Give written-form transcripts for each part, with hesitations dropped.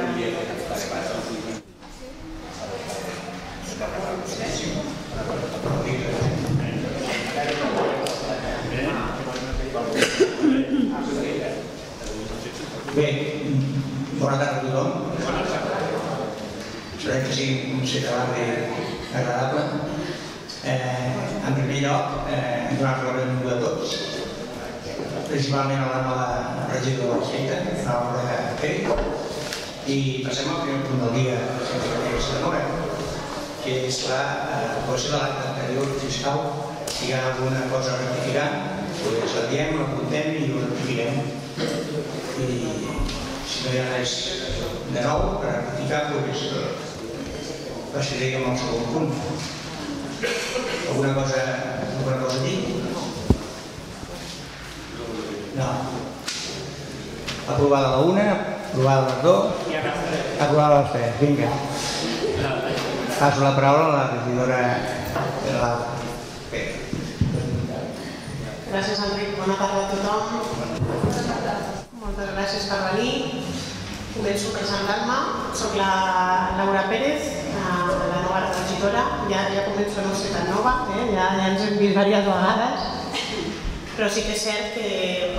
Bé, bona tarda a tothom. Esperem que sigui un ciutadà agradable. En primer lloc, donar-vos la benvinguda a tots, principalment a la nova regidora de la Seita, a Laura Pérez, i passem al primer punt del dia, que és l'aprovació de l'acte anterior fiscal. Si hi ha alguna cosa a rectificar, doncs la diem, l'apuntem i ho rectifiquem. I si no hi ha res de nou per rectificar, doncs passaríem al segon punt. Alguna cosa a dir? No. Aprovada la una, aprovada les dues, aprovada les tres. Vinga. Passo la paraula a la regidora Laura. Gràcies, Enric. Bona tarda a tothom. Moltes gràcies per venir. Començo presentant-me. Soc la Laura Pérez, la nova regidora. Ja començo a no ser tan nova, ja ens hem vist diverses vegades. Però sí que és cert que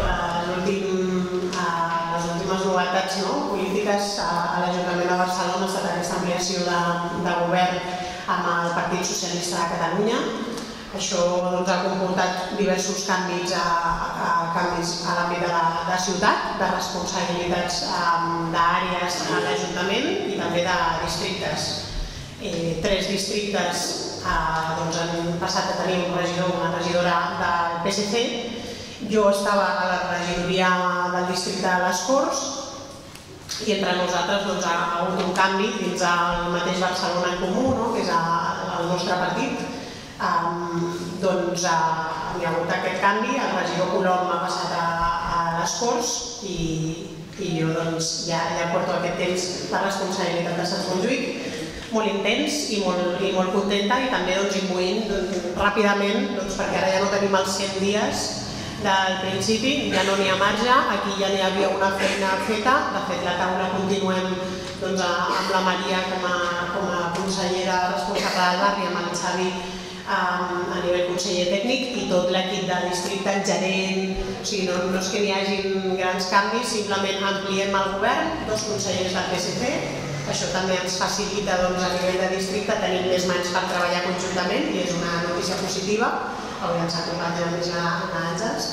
les últimes novetats polítiques a l'Ajuntament de Barcelona ha estat aquesta ampliació de govern amb el Partit Socialista de Catalunya. Això ha comportat diversos canvis a l'àmbit de ciutat, de responsabilitats d'àrees a l'Ajuntament i també de districtes. 3 districtes han passat a tenir un regidor o una regidora del PSC. Jo estava a la regidoria del districte de les Corts i entre nosaltres ha hagut un canvi dins el mateix Barcelona en Comú, que és el nostre partit. Hi ha hagut aquest canvi, el regidor Colom m'ha passat a les Corts i jo ja porto aquest temps la responsabilitat de Sant Montjuïc, molt intens i molt contenta i també imbuint ràpidament, perquè ara ja no tenim els 100 dies del principi, ja no n'hi ha marge, aquí ja n'hi havia una feina feta. De fet, la taula continuem amb la Maria com a consellera responsable del barri, amb el Xavi a nivell conseller tècnic i tot l'equip de districte, el gerent. O sigui, no és que n'hi hagin grans canvis, simplement ampliem el govern, 2 consellers del PSC. Això també ens facilita a nivell de districte tenir més mans per treballar conjuntament i és una notícia positiva. Avui ens ha tocat més a Àngels.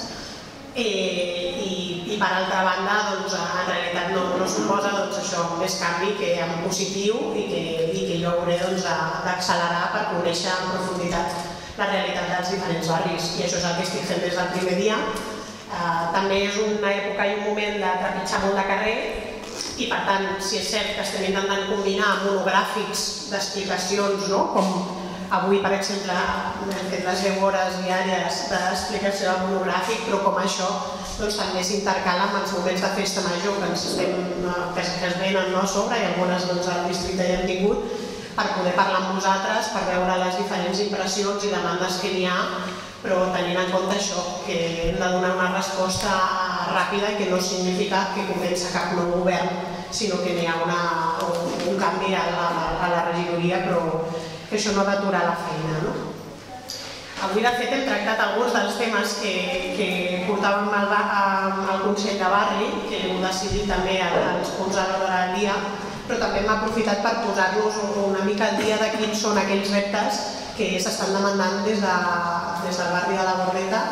I per altra banda, en realitat no suposa més canvi que en positiu i que jo hauré d'accelerar per conèixer en profunditat la realitat dels diferents barris. I això és el que estic fent des del primer dia. També és una època i un moment de trepitjar molt de carrer i per tant, si és cert que estem intentant combinar monogràfics d'explicacions, com avui, per exemple, hem fet les 10 hores diàries d'explicació del monogràfic, però com això també s'intercala amb els moments de festa major que es venen a sobre i algunes al districte ja hem tingut, per poder parlar amb vosaltres, per veure les diferents impressions i demandes que n'hi ha, però tenint en compte això, que hem de donar una resposta ràpida i que no significa que comença cap nou govern, sinó que n'hi ha un canvi a la regidoria, però que això no ha d'aturar la feina. Avui, de fet, hem tractat alguns dels temes que portàvem al Consell de Barri, que heu decidit també els punts a l'ordre del dia, però també hem aprofitat per posar-nos una mica al dia de quins són aquells reptes que s'estan demandant des del barri de la Bordeta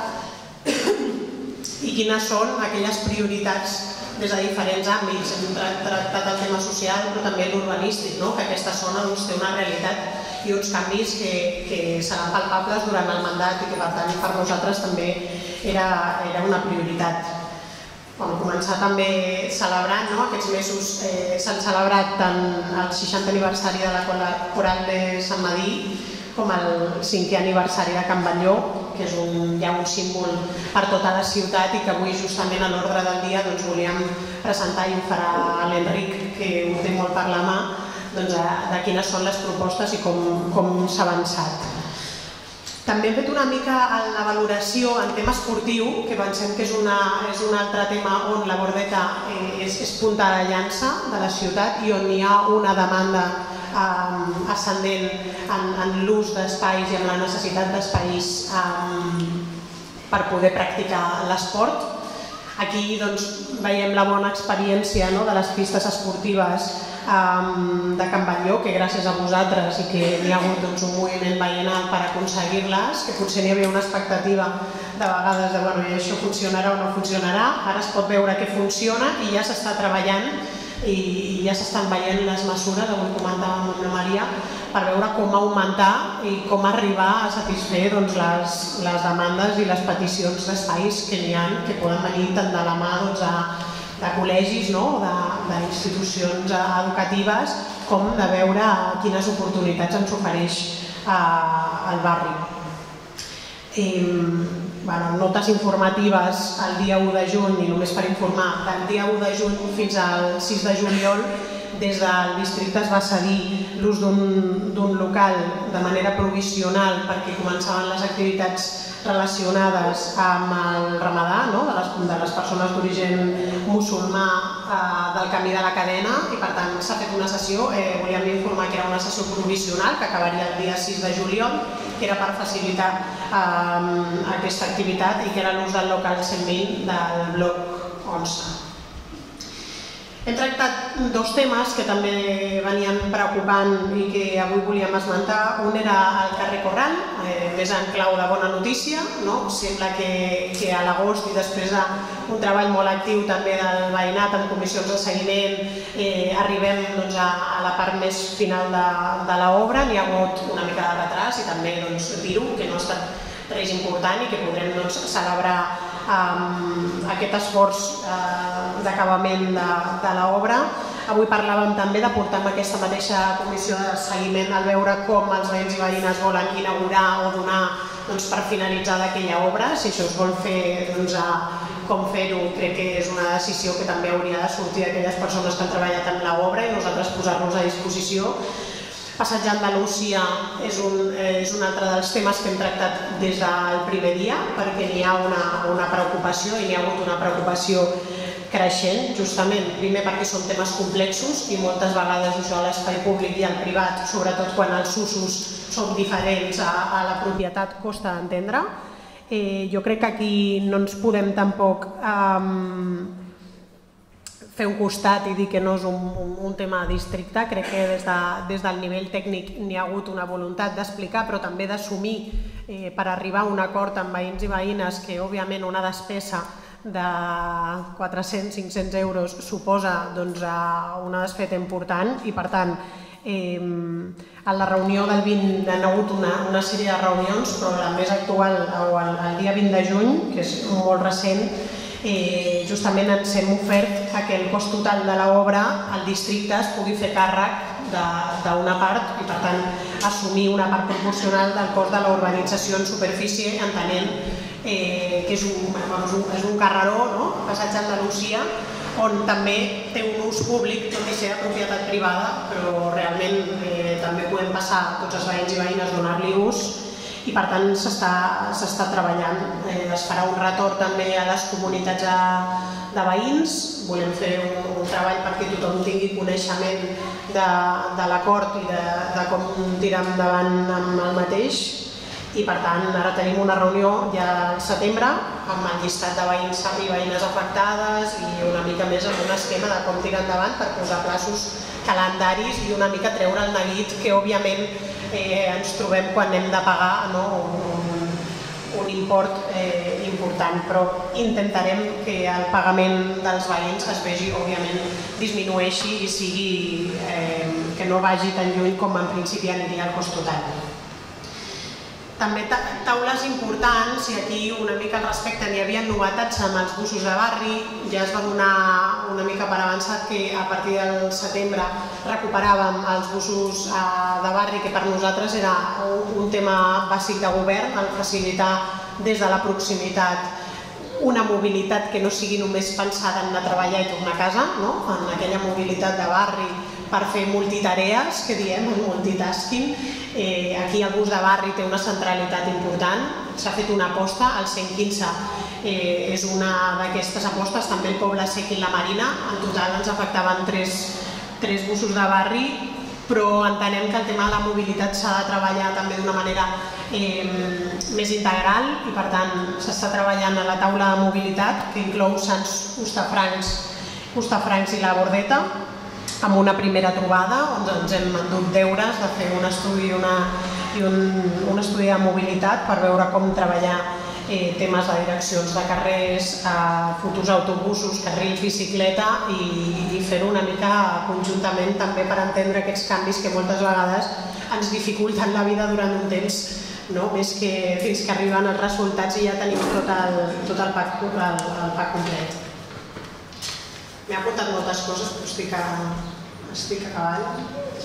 i quines són aquelles prioritats des de diferents àmbits. Hem tractat el tema social, però també l'urbanístic, que aquesta zona té una realitat i uns canvis que seran palpables durant el mandat i que, per tant, per nosaltres també era una prioritat. Començar també celebrant, aquests mesos s'han celebrat tant el 60è aniversari de la Coral de Sant Medir com el 5è aniversari de Can Batlló, que és ja un símbol per tota la ciutat i que avui justament a l'ordre del dia volíem presentar i ho farà l'Enric, que ho té molt per la mà, de quines són les propostes i com s'ha avançat. També hem fet una mica la valoració en tema esportiu, que pensem que és un altre tema on la Bordeta és és punta de llança de la ciutat i on hi ha una demanda ascendent en l'ús d'espais i en la necessitat d'espais per poder practicar l'esport. Aquí veiem la bona experiència de les pistes esportives de Can Batlló, que gràcies a vosaltres i que hi ha hagut un moviment veïnal per aconseguir-les, que potser n'hi havia una expectativa de vegades de bueno, això funcionarà o no funcionarà, ara es pot veure que funciona i ja s'està treballant i ja s'estan veient les mesures, avui comentàvem amb la Maria, per veure com augmentar i com arribar a satisfer les demandes i les peticions d'espais que n'hi ha, que poden venir tant de la mà de col·legis, d'institucions educatives, com de veure quines oportunitats ens ofereix el barri. Notes informatives el dia 1 de juny, i només per informar, del dia 1 de juny fins al 6 de juliol, des del districte es va cedir l'ús d'un local de manera provisional perquè començaven les activitats relacionades amb el ramadà, de les persones d'origen musulmà del camí de la cadena, i per tant s'ha fet una sessió, volíem informar que era una sessió provisional que acabaria el dia 6 de juliol, que era per facilitar aquesta activitat i que era l'ús del local 120 del bloc 11. Hem tractat dos temes que també venien preocupant i que avui volíem esmentar. Un era el carrer Corral, més en clau de bona notícia. Sembla que a l'agost i després d'un treball molt actiu també del veïnat amb comissions de seguiment arribem a la part més final de l'obra. N'hi ha hagut una mica de retras i també dir-ho, que no ha estat res important i que podrem celebrar aquest esforç d'acabament de l'obra. Avui parlàvem també de portar amb aquesta mateixa comissió de seguiment al veure com els veïns i veïnes volen inaugurar o donar per finalitzar d'aquella obra. Si això es vol fer, com fer-ho, crec que és una decisió que també hauria de sortir d'aquelles persones que han treballat en l'obra i nosaltres posar-nos a disposició. Passatge Andalusia és un altre dels temes que hem tractat des del primer dia, perquè n'hi ha una preocupació i n'hi ha hagut una preocupació creixent, justament, primer perquè són temes complexos i moltes vegades això a l'espai públic i al privat, sobretot quan els usos són diferents a la propietat, costa d'entendre. Jo crec que aquí no ens podem tampoc fer un costat i dir que no és un tema de districte. Crec que des del nivell tècnic n'hi ha hagut una voluntat d'explicar, però també d'assumir per arribar a un acord amb veïns i veïnes que, òbviament, una despesa de 400-500 euros suposa una despesa important i, per tant, a la reunió del 20 hi ha hagut una sèrie de reunions, però la més actual, el dia 20 de juny, que és molt recent, justament ens hem ofert que el cost total de l'obra al districte es pugui fer càrrec d'una part i, per tant, assumir una part proporcional del cost de la urbanització en superfície, entenent que és un carreró, Passatge Andalusia, on també té un ús públic, tot i ser de propietat privada, però realment també podem passar tots els veïns i veïnes a donar-li ús i, per tant, s'està treballant. Es farà un retorn també a les comunitats de veïns. Volem fer un treball perquè tothom tingui coneixement de l'acord i de com tirar endavant amb el mateix. I, per tant, ara tenim una reunió ja al setembre amb el llistat de veïns i veïnes afectades i una mica més amb un esquema de com tirar endavant per posar plaços calendaris i una mica treure el neguit que, òbviament, ens trobem quan hem de pagar un import important, però intentarem que el pagament dels veïns es vegi, òbviament, disminueixi i sigui que no vagi tan lluny com en principi aniria el cost total. També taules importants, i aquí una mica al respecte n'hi havia novetats amb els busos de barri. Ja es va donar una mica per avançat que a partir del setembre recuperàvem els busos de barri, que per nosaltres era un tema bàsic de govern, el facilitar des de la proximitat una mobilitat que no sigui només pensada en anar a treballar i tornar a casa, en aquella mobilitat de barri per fer multitarees, que diem, el multitasking. Aquí el bus de barri té una centralitat important, s'ha fet una aposta, el 115 és una d'aquestes apostes, també el Poble Sec i la Marina, en total ens afectaven 3 busos de barri, però entenem que el tema de la mobilitat s'ha de treballar també d'una manera més integral i per tant s'està treballant a la taula de mobilitat que inclou Sants, Hostafrancs i la Bordeta amb una primera trobada on ens hem endut deures de fer un estudi de mobilitat per veure com treballar temes de direccions de carrers, futurs autobusos, carrils, bicicleta i fer-ho una mica conjuntament també per entendre aquests canvis que moltes vegades ens dificulten la vida durant un temps, més que fins que arriben els resultats i ja tenim tot el pack complet. M'he apuntat moltes coses, però estic acabant.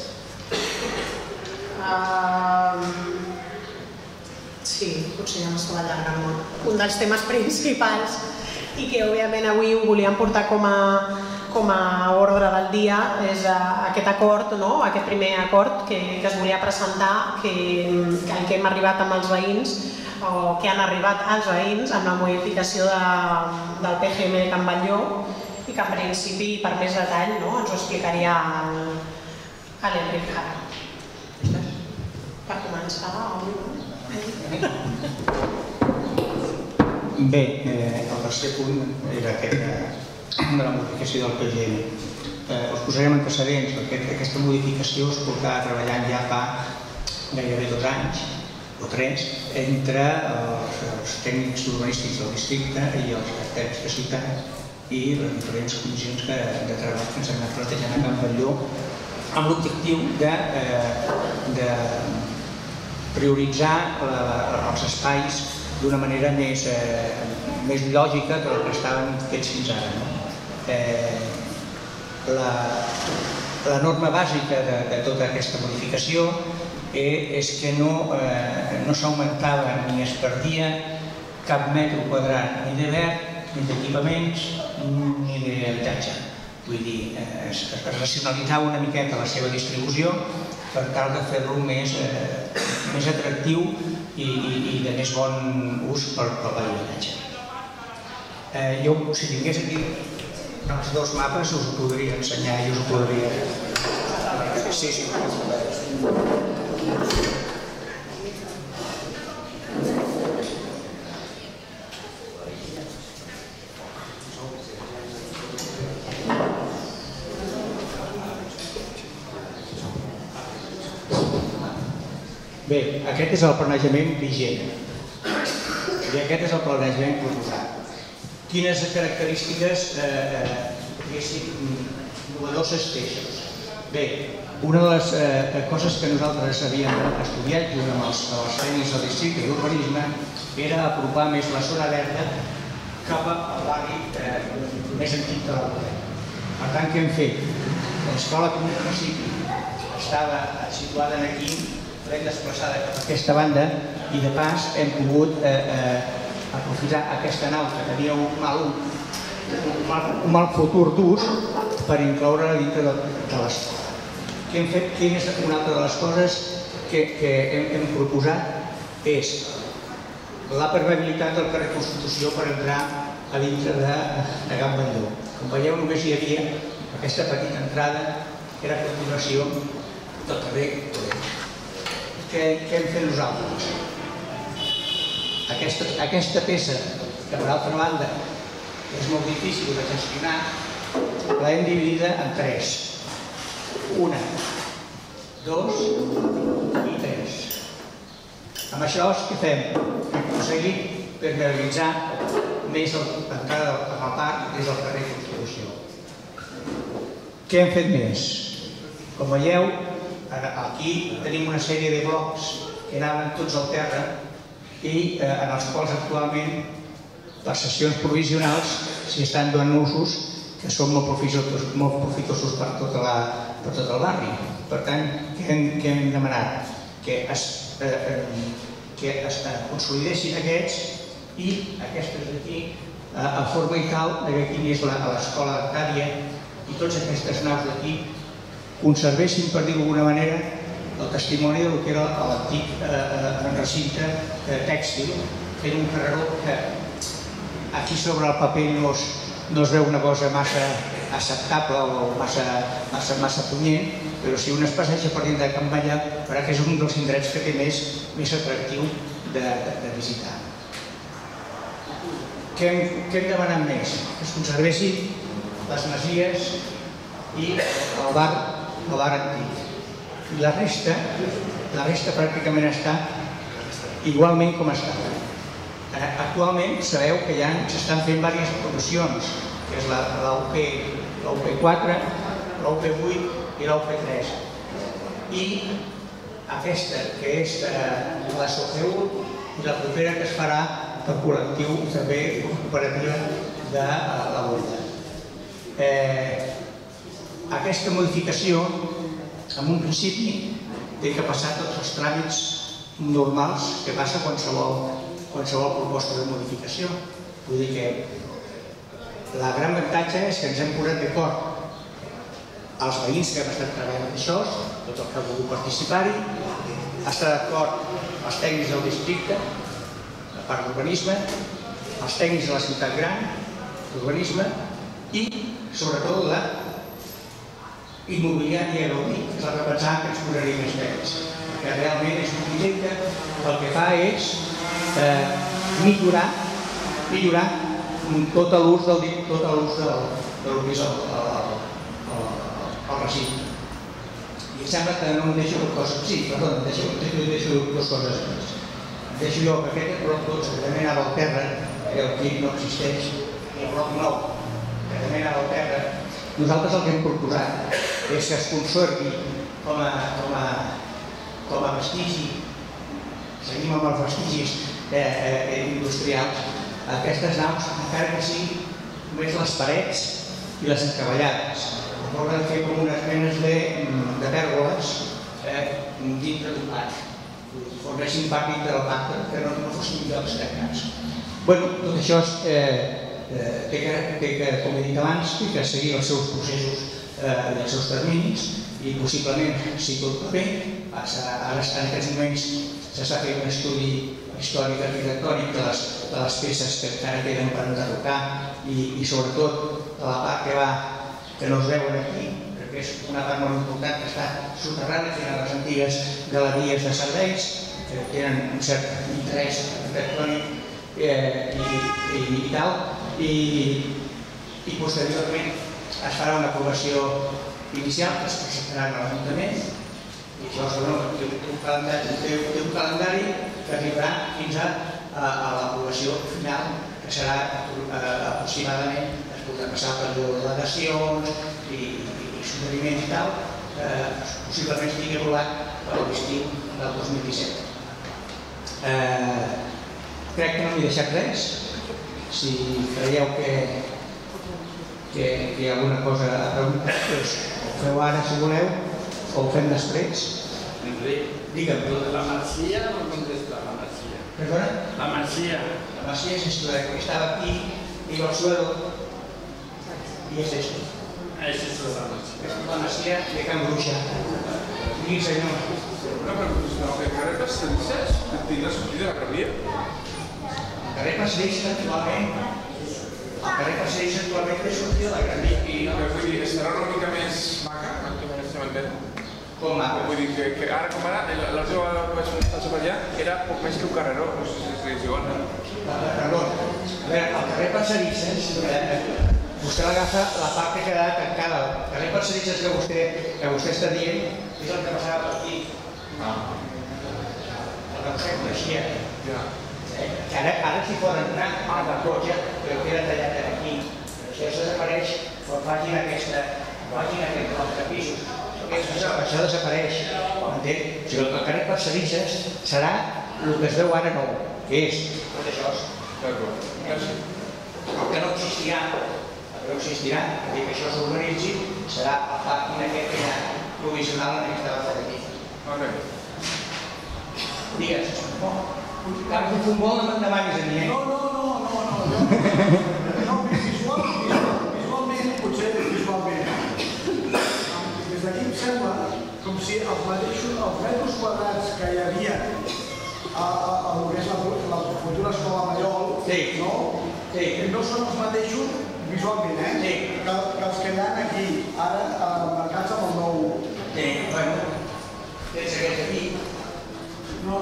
Sí, potser ja m'estava allargant molt. Un dels temes principals i que òbviament avui ho volíem portar com a ordre del dia és aquest acord, aquest primer acord que es volia presentar, que hem arribat amb els veïns o que han arribat els veïns amb la modificació del PGM de Can Batlló i que en principi per més detall ens ho explicaria l'Enric Jara. Per començar, Bé, el tercer punt era aquest de la modificació del PGM. Us posarem antecedents, perquè aquesta modificació es portava treballant ja fa gairebé 2 anys o 3 entre els tècnics urbanístics del districte i els arquitectes de ciutat i les diferents comissions de treball que ens han anat plantejant a Can Batlló amb l'objectiu de prioritzar els espais d'una manera més lògica que el que estaven fets fins ara. La norma bàsica de tota aquesta modificació és que no s'augmentava ni es perdia cap metre quadrat ni de verd, ni d'equipaments, ni d'habitatge. Vull dir, es racionalitzava una miqueta la seva distribució per tal de fer-lo més atractiu i de més bon ús per al veïnatge. Jo, si tingués aquí els 2 mapes, us ho podria ensenyar i us ho podria... Sí. Bé, aquest és el planejament vigent i aquest és el planejament proposat. Quines característiques innovadores té això? Bé, una de les coses que nosaltres havíem estudiat junt amb els tècnics del districte d'urbanisme era apropar més la zona verda cap al barri més antic de la Bordeta. Per tant, què hem fet? L'escola que al principi estava situada aquí, l'hem desplaçada cap a aquesta banda i de pas hem pogut aprofitar aquesta nau que tenia un mal futur d'ús per incloure-la dintre de l'escola. Què hem fet? Una altra de les coses que hem proposat és la permeabilitat del carrer Constitució per entrar a dintre de Can Batlló. Com veieu, només hi havia aquesta petita entrada que era a continuació del carrer Podem. Què hem fet nosaltres? Aquesta peça, que per altra banda és molt difícil de gestionar, l'hem dividida en 3. 1, 2 i 3. Amb això què fem? Hem aconseguit permeabilitzar més l'entrada al parc des del carrer Constitució. Què hem fet més? Com veieu, aquí tenim una sèrie de blocs que anaven tots al terra i en els quals actualment les sessions provisionals s'hi estan donant usos que són molt profitosos per tot el barri. Per tant, què hem demanat? Que es consolidessin aquests i aquestes d'aquí en forma i tal que aquí és l'escola d'Arcàdia i totes aquestes naus d'aquí conservessin, per dir-ho d'alguna manera, el testimoni del que era l'antic recinte tèxtil, fent un carreró que aquí sobre el paper no es veu una cosa massa acceptable o massa punyent, però si un es passeja per dintre de Can Banyà, farà que és un dels indrets que té més atractiu de visitar. Què hem demanat més? Que es conservessin les masies i el bar antic. I la resta pràcticament està igualment com està. Actualment sabeu que ja s'estan fent diverses promocions, que és la UP4, la UP8 i la UP3. I aquesta, que és la SOCEU, i la propera que es farà per col·lectiu també cooperativa de la Volta. Aquesta modificació, en un principi, té que passar tots els tràmits normals que passa qualsevol proposta de modificació. Vull dir que el gran avantatge és que ens hem posat d'acord els veïns que hem estat treballant en això, tot el que ha volgut participar-hi, està d'acord els tècnics del districte, la part d'urbanisme, els tècnics de la ciutat gran, l'urbanisme i, sobretot, la immobiliària Gaudí, que és la que pensàvem que ens posaria més temps, que realment és un projecte que el que fa és millorar tot l'ús del que és el recinte. I em sembla que no em deixo dues coses. Sí, perdó, em deixo dues coses més. Em deixo jo que aquest bloc 12, que també anava al terra, que aquí no existeix, i el bloc 9, que també anava al terra, nosaltres el que hem proposat és que es conservi com a vestigi, seguim amb els vestigis industrials, aquestes naus, encara que siguin només les parets i les encavallades. Volen fer com unes menes de pèrgoles dintre d'un parc. Formessin part dintre del parc, que no fossin llocs tancats. Tot això té que, com he dit abans, seguir els seus processos i els seus terminis i possiblement, si tot va bé, ara està en aquests moments s'està fent un estudi històric arquitectònic de les peces que encara queden per enderrocar i sobretot de la part que no es veuen aquí, perquè és una part molt important que està soterrada, que eren les antigues galeries de serveis, que tenen un cert interès arquitectònic i tal, i posteriorment es farà una aprovació inicial que es presentarà a l'Ajuntament i això té un calendari que arribarà fins a l'aprovació final, que serà aproximadament, es podrà passar per delegacions i suggeriments i tal, possiblement estigui aprovat per l'estiu del 2017. Crec que no m'he deixat res. Si creieu que hi ha alguna cosa a preguntar, doncs ho feu ara si voleu o ho fem després. Digue'm. La Masia no contesta la Masia. Perdona? La Masia. La Masia es esto de que estaba aquí, iba al suelo y es esto. Es esto la Masia. Es la Masia de Can Bruixa. Sí, senyor. Una pregunta, el carrer Passadisses tindrà sortida a la Carria? El carrer Passadisses actualment té sortida a la Carria. I vull dir, estarà una mica més maca, si m'entén? Com maca? Vull dir que ara com ara, l'altra vegada que vaig passar per allà, era poc més que un carreró, no sé si és igual, no? Perdó. A veure, el carrer Passadisses, vostè l'agafa la part que queda tancada. El carrer Passadisses que vostè està dient és el que passava per aquí. El que vostè coneixia. Que ara s'hi poden anar amb el cotxe, però queda tallat aquí. Això desapareix quan facin aquests pisos. Això desapareix. Entén? O sigui, el carrer Passadisses serà el que es veu ara nou, que és tot això. D'acord. Gràcies. El que no existirà, que això s'organitzi, serà el pàrquing aquest que hi ha provisional en aquesta base d'aquí. Digues, Carles de Futbol no me'n demanis a mi, eh? No. potser visualment. Des d'aquí em sembla com si els metres quadrats que hi havia a el que és la futura escola Mallol no són els mateixos visualment, que els que hi ha aquí, ara marcats amb el nou. Bueno, tens aquests aquí. No.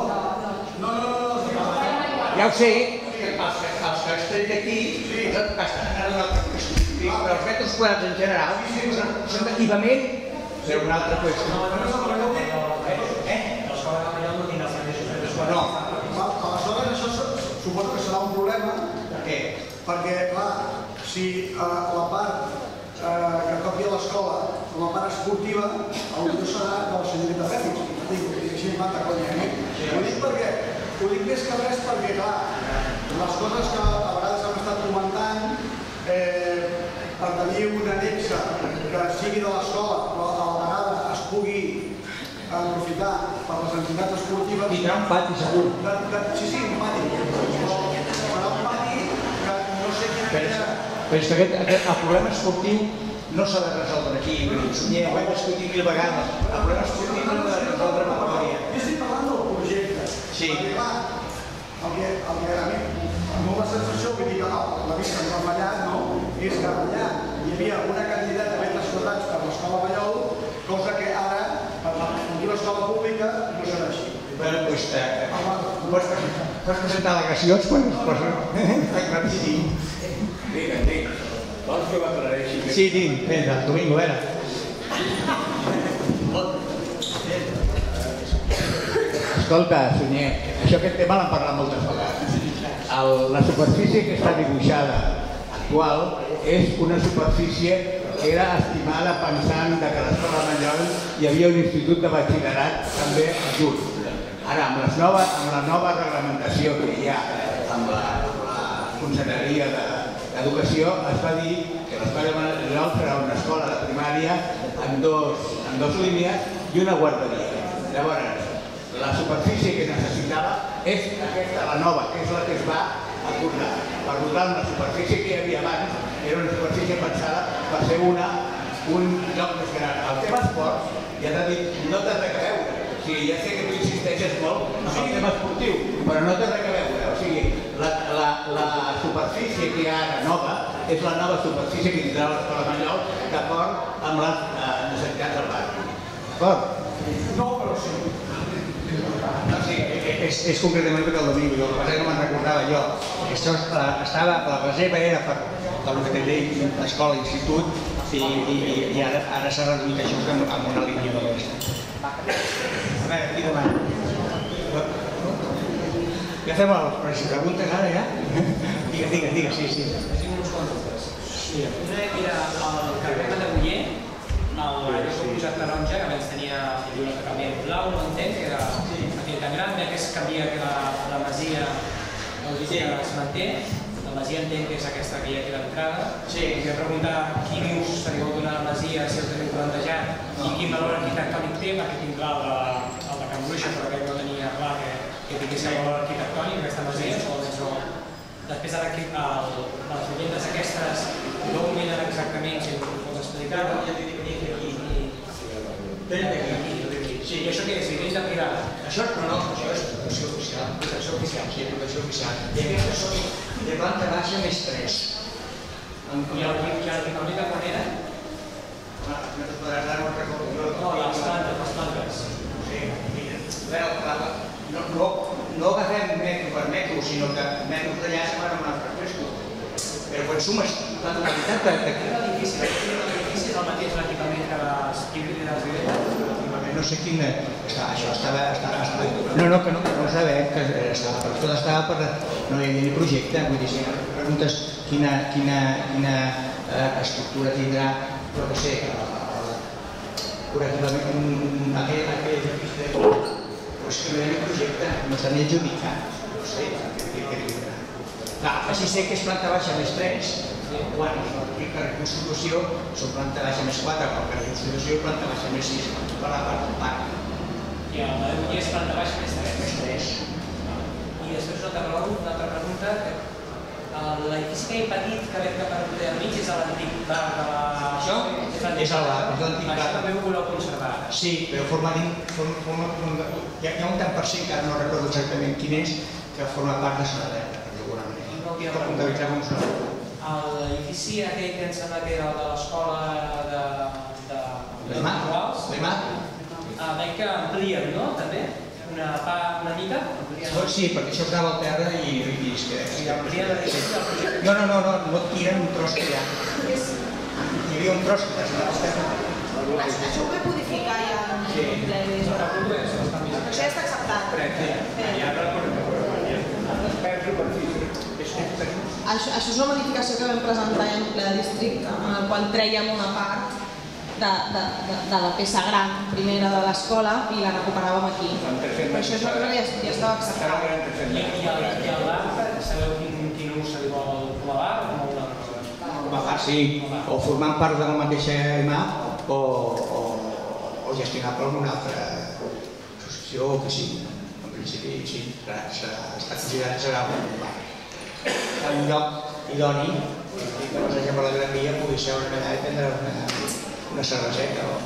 Ja ho sé, els que has tret d'aquí estan en una altra qüestió. Però els metres quadrats en general són d'equipament, però una altra qüestió. No. Aleshores, això suposo que serà un problema. Per què? Perquè, clar, si la part que toqui a l'escola, la part esportiva, potser serà de la senyorita Pérez. Així em mata conya. Ho dic més que res perquè, clar, les coses que a vegades hem estat comentant, per tenir una anexa que sigui de l'escola, però a la vegada es pugui aprofitar per les entitats esportives. Tindrà un pati, segur. Sí, un pati. Però un pati que no sé quina era... Però és que el problema esportiu no s'ha de resoldre aquí. Ho hem discutit 1000 vegades. El problema esportiu no s'ha de resoldre amb la memòria. Jo estic parlant del projecte. Sí. Perquè, clar, el que a mi amb la sensació, vull dir que la vista no ha fallat, no? És que allà hi havia una quantitat de metres quadrats per l'escola Mallol, cosa que ara, per la escola pública, no serà així. Bueno, doncs pots presentar al·legacions quan es posa. Està claríssim. Dic. Vols que ho aclareixi? Sí, tinc. Vinga, Domingo, era. Escolta, Sunyer, això aquest tema l'hem parlat moltes vegades. La superfície que està dibuixada actual és una superfície que era estimada pensant que a l'escola Mallol hi havia un institut de batxillerat també adjunt. Ara, amb la nova reglamentació que hi ha amb la Conselleria d'Educació, es va dir que l'escola Mallol serà una escola de primària amb dos línies i una guarderia. Llavors, la superfície que necessitava és aquesta, la nova, que és la que es va acordar. Per tant, la superfície que hi havia abans era una superfície pensada per ser un lloc més gran. El tema esport, ja t'ha dit, no té res a veure. O sigui, ja sé que tu insisteixes molt en el tema esportiu, però no té res a veure. O sigui, la superfície que hi ha ara nova és la nova superfície que tindrà l'escola Mallol d'acord amb les necessitats del barri. D'acord? No, però sí. Sí, és concretament perquè el Domingo, el que passa que no me'n recordava jo. Això estava, la reserva era per el que té l'escola, l'institut, i ara s'ha reduït això amb una línia de l'oest. A veure, aquí davant. Ja fem les preguntes ara, ja? Digues, sí. Tinc uns contes. Una era el carrer de Buller, allò que he posat taronja, que abans tenia que canviar blau, no entenc, que era tan gran, ja que es canvia que la masia es manté. La masia entenc que és aquesta que hi ha aquí a l'entrada. Volia preguntar quin ús se li vol donar a la masia, si el teniu plantejat, i quin valor arquitectònic té, perquè tinc clar el de Can Bruixa, però que no tenia clar que tingués el valor arquitectònic aquesta masia, solament no. Després ara aquí, les vivendes aquestes no ho menen exactament, si ho pots explicar. Sí, i això què és? Vivenda privada? Això no, això és protecció oficial. Protecció oficial, sí, protecció oficial. I aquestes són de planta baixa més 3. I l'arquitectònica quan era? No te podràs dar un record. No, les plantes. Sí, no agafem metro per metro, sinó que metros d'allà se fan amb un altre fresco. Però quan sumes la totalitat l'edifici és el mateix l'equipament que les vivendes? no sé quina... Això estava... No, que no ho sabem, que tot estava per... No hi havia ni projecte, vull dir, si preguntes quina estructura tindrà, però que sé, curativament, aquell edifici, però és que no hi ha ni projecte, no s'ha ni adjudicat, no sé, què tindrà. Clar, així sé que és planta baixa més 3, quan el carrer Constitució són planta baixa més 4, el carrer Constitució planta baixa més 6, per la part del parc. I el de Buller és planta baixa més 3? Més 3. I després una altra pregunta, l'edifici que hi ha petit que ve cap al mig és l'antic bar de la... Això és el bar, és l'antic bar. Això també ho voleu conservar? Sí, però hi ha un tant per cent, que ara no recordo exactament quin és, que forma part de Sonadeta, d'alguna manera. Pot comptabilitzar com Sonadeta. L'edifici aquell que em sembla que era el de l'escola de... L'EMAT? Veig que amplien, no? També? Una mica? Sí, perquè això quedava al terra i es queda. I amplien l'edifici del projecte? No et tiren un tros que hi ha. Hi havia un tros que estava al terra. Això ho vam modificar ja en ple d'hores. Això ja està acceptat. Això és una modificació que vam presentar en ple de districte, en el qual trèiem una part de la peça gran primera de l'escola i la recuperàvem aquí. Però això és una cosa que ja estava acceptat. I el bar, sabeu quin ús se li vol com a bar o no una cosa? Com a part, sí, o formant part de la mateixa EMAP o gestionar per alguna altra associació o que sigui. En principi, sí, està considerat que serà un bar. Un lloc idoni, que passeja per la Gran Via, pugui ser una medalla i prendre una cerveseta o...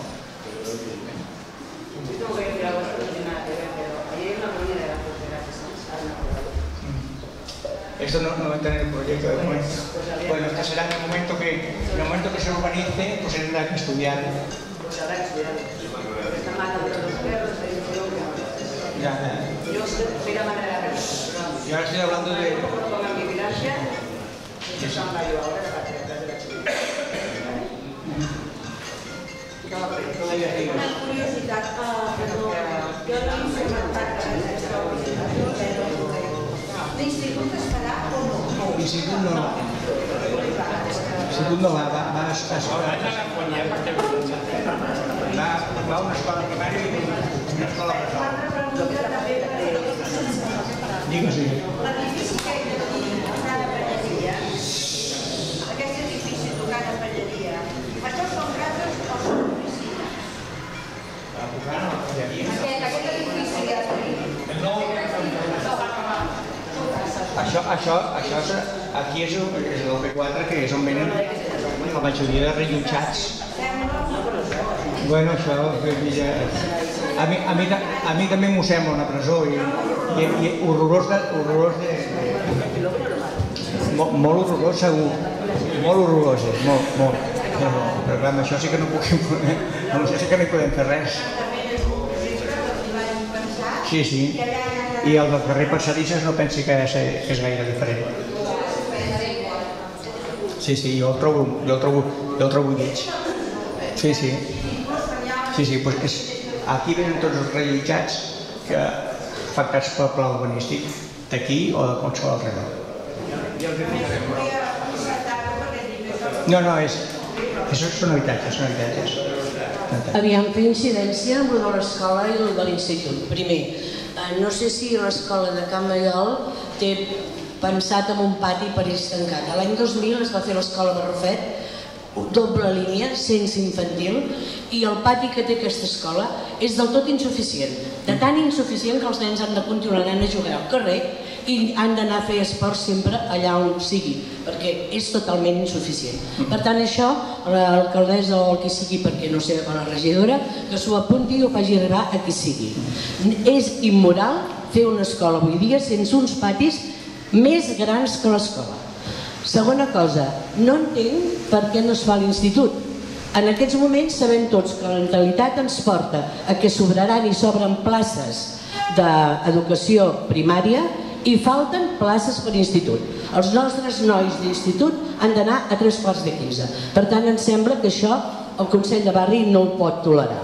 No voy a decir algo que no tiene nada que ver, pero ayer hay una reunión de la frontera que se Esto no va a tener el proyecto de momento. Bueno, este será en el momento que se urbanice, pues tendrá que estudiar. Pues habrá que estudiar. Están matando a los perros, yo soy la manera de la persona. Yo ahora estoy hablando de... Con mi vigilancia, yo soy mayor ahora de la ciudad de la ciudad. Una curiositat, perdó, jo no he comentat aquesta presentació, però l'institut es farà o no? L'institut no. L'institut no va estar sola. Va a una escola primària i una escola bressol. Digues-hi. L'edifici que hi ha aquí, tocant a Palleria, aquest edifici tocant a Palleria, això són cases o són oficines? Aquest edifici que hi ha Això aquí és el P4, que és on venen la majoria de rellotjats. Bueno, això a mi també m'ho sembla una presó i horrorós molt horrorós segur, molt horrorós, molt. Però clar, amb això sí que no hi podem fer res. Sí. I el del carrer Passadisses no pensi que és gaire diferent. Sí, jo el trobo lleig. Sí, doncs aquí venen tots els rellotjats que afectats pel pla urbanístic d'aquí o de qualsevol altre lloc. No, són habitatges. Aviam, fer incidència amb el de l'escola i el de l'institut. Primer, no sé si l'escola de Can Maiol té pensat en un pati per ells tancat. L'any 2000 es va fer l'escola de Rufet, doble línia, sense infantil, i el pati que té aquesta escola és del tot insuficient. De tan insuficient que els nens han de continuar anant a jugar al carrer i han d'anar a fer esport sempre allà on sigui, perquè és totalment insuficient. Per tant, això, l'alcaldessa o el que sigui, perquè no sé, o la regidora, que s'ho apunti i ho faci arribar a qui sigui. És immoral fer una escola avui dia sense uns patis més grans que l'escola. Segona cosa, no entenc per què no es fa a l'institut. En aquests moments sabem tots que la natalitat ens porta a que sobraran i sobren places d'educació primària i falten places per institut. Els nostres nois d'institut han d'anar a 15:45. Per tant, em sembla que això el Consell de Barri no ho pot tolerar.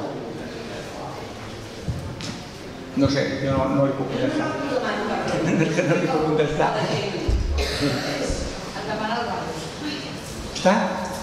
No sé, jo no li puc contestar. No li puc contestar. Està?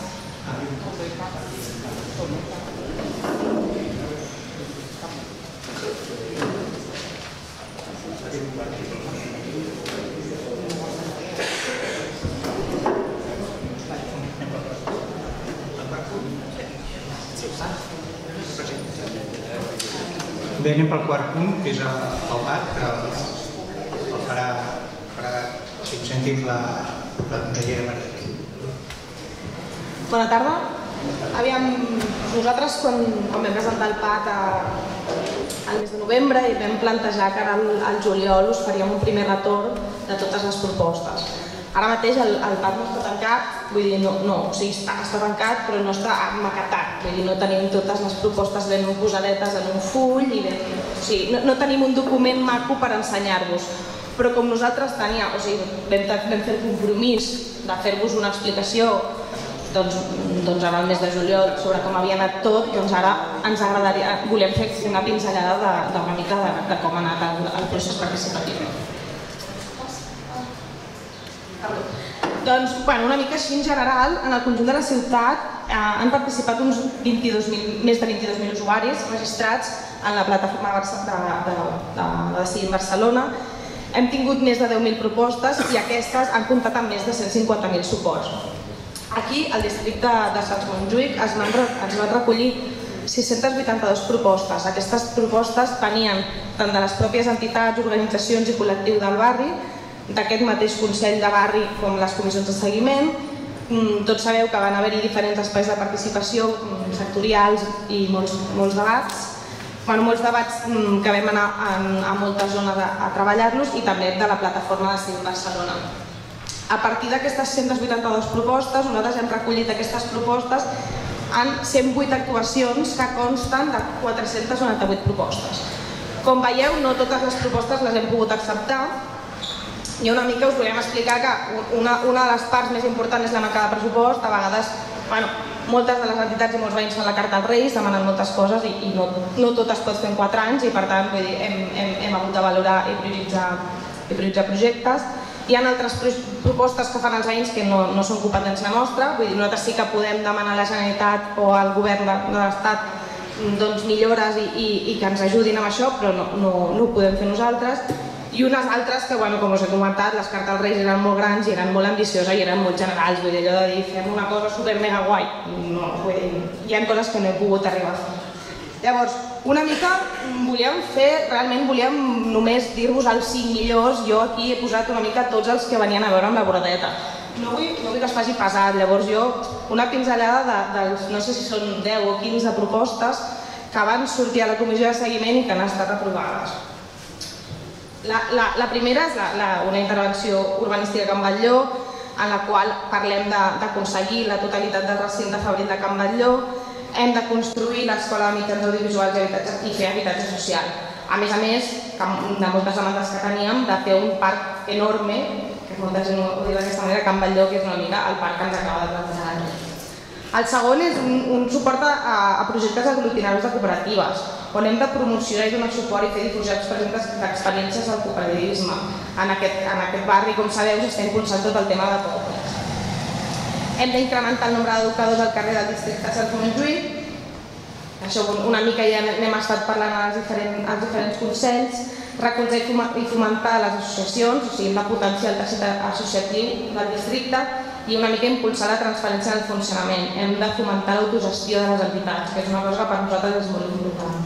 Bé, anem pel quart punt, que és el PAT, que el farà 5 cèntims la consellera Martí. Bona tarda. Aviam, nosaltres quan vam presentar el PAT al mes de novembre i vam plantejar que ara al juliol us faríem un primer retorn de totes les propostes. Ara mateix el PAT no està tancat, vull dir, no, o sigui, està tancat però no està maquetat, vull dir, no tenim totes les propostes ben posadetes en un full i ben, o sigui, no tenim un document maco per ensenyar-vos, però com nosaltres teníem, o sigui, vam fer el compromís de fer-vos una explicació doncs ara al mes de juliol sobre com havia anat tot, doncs ara ens agradaria, volem fer una pinzellada d'una mica de com ha anat el procés participatiu. Doncs, una mica així en general, en el conjunt de la ciutat han participat uns més de 22.000 usuaris registrats en la plataforma de Decidim Barcelona. Hem tingut més de 10.000 propostes i aquestes han comptat amb més de 150.000 suports. Aquí, al districte de Sants-Montjuïc, es van recollir 682 propostes. Aquestes propostes venien tant de les pròpies entitats, organitzacions i col·lectius del barri, d'aquest mateix Consell de Barri com les comissions de seguiment. Tots sabeu que van haver-hi diferents espais de participació sectorials i molts debats. Molts debats que vam anar a moltes zones a treballar-los i també de la plataforma de Decidim Barcelona. A partir d'aquestes 182 propostes, nosaltres hem recollit aquestes propostes en 108 actuacions que consten de 498 propostes. Com veieu, no totes les propostes les hem pogut acceptar i una mica us volem explicar que una de les parts més importants és la manca de pressupost. A vegades, moltes de les entitats i molts veïns fan la carta als Reis, demanen moltes coses i no tot es pot fer en 4 anys i per tant hem hagut de valorar i prioritzar projectes. Hi ha altres propostes que fan els veïns que no són competència nostra, vull dir, nosaltres sí que podem demanar a la Generalitat o al govern de l'Estat millores i que ens ajudin amb això, però no ho podem fer nosaltres. I unes altres que, com us he comentat, les cartes als Reis eren molt grans i eren molt ambicioses i eren molt generals, vull dir, allò de dir fem una cosa super mega guai, no, vull dir, hi ha coses que no he pogut arribar a fer. Llavors, una mica realment volíem només dir-vos els 5 millors. Jo aquí he posat una mica tots els que venien a veure amb la bordeta. No vull que es faci pesat, llavors jo una pinzellada dels, no sé si són 10 o 15 propostes que van sortir a la comissió de seguiment i que han estat aprovades. La primera és una intervenció urbanística a Can Batlló, en la qual parlem d'aconseguir la totalitat del recinte fabril de Can Batlló. Hem de construir l'escola de mitjans audiovisuals i fer habitatge social. A més, de moltes demandes que teníem, de fer un parc enorme, que molta gent ho diu d'aquesta manera, Can Batlló, que és una mica el parc que ens acaba de plantejar. El segon és un suport a projectes aglutinadors de cooperatives, on hem de promocionar i donar suport i fer difusió d'experiències del cooperativisme. En aquest barri, com sabeu, s'està impulsant tot el tema de pobles. Hem d'incrementar el nombre d'educadors al carrer del districte de Sant-Montjuïc. Això una mica ja n'hem estat parlant als diferents consells. Recolzar i fomentar les associacions, o sigui, hem de potenciar el teixit associatiu del districte i una mica impulsar la transparència del funcionament. Hem de fomentar l'autogestió de les entitats, que és una cosa que per nosaltres és molt important.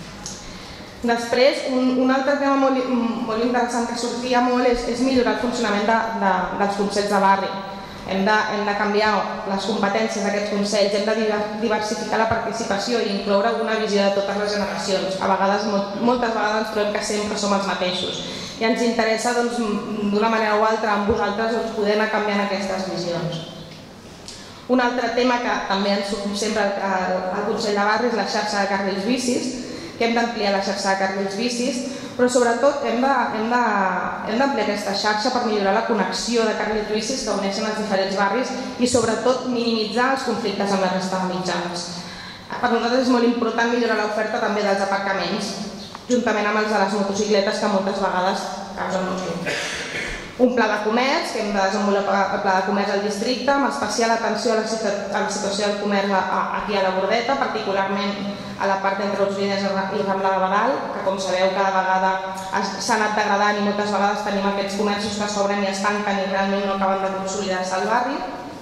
Després, un altre tema molt interessant que sortia molt és millorar el funcionament dels consells de barri. Hem de canviar les competències d'aquests consells, hem de diversificar la participació i incloure una visió de totes les generacions. Moltes vegades ens trobem que sempre som els mateixos i ens interessa d'una manera o altra amb vosaltres poder anar canviant aquestes visions. Un altre tema que també ens surt sempre al Consell de Barri és la xarxa de carrils bicis, que hem d'ampliar la xarxa de carrils bicis, però sobretot hem d'ampliar aquesta xarxa per millorar la connexió de carrils bicis que uneixen els diferents barris i sobretot minimitzar els conflictes amb la resta de mitjans. Per nosaltres és molt important millorar l'oferta també dels aparcaments, juntament amb els de les motocicletes que moltes vegades causen conflictes. Un pla de comerç, que hem de desenvolupar el pla de comerç al districte, amb especial atenció a la situació del comerç aquí a la Bordeta, particularment a la part entre Utsullines i Rambla de Badal, que com sabeu cada vegada s'ha anat degradant i moltes vegades tenim aquests comerços que s'obren i es tanquen i realment no acaben de consolidar-se al barri.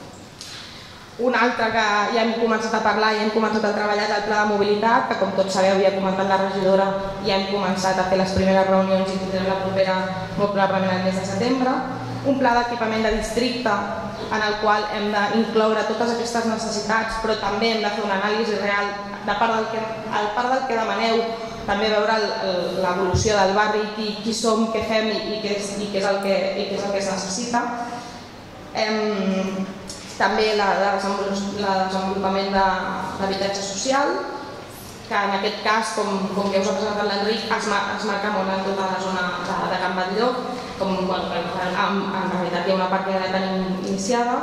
Un altre que ja hem començat a parlar i hem començat a treballar és el pla de mobilitat, que com tots sabeu, ja ha comentat la regidora, ja hem començat a fer les primeres reunions i tindrem la propera molt probablement el mes de setembre. un pla d'equipament de districte en el qual hem d'incloure totes aquestes necessitats, però també hem de fer una anàlisi real de part del que demaneu, també veure l'evolució del barri, qui som, què fem i què és el que es necessita. També el desenvolupament d'habitatge social, que en aquest cas, com que us ha presentat l'Enric, es marca molt en tota la zona de Can Batlló, en realitat hi ha una part que ja la tenim iniciada.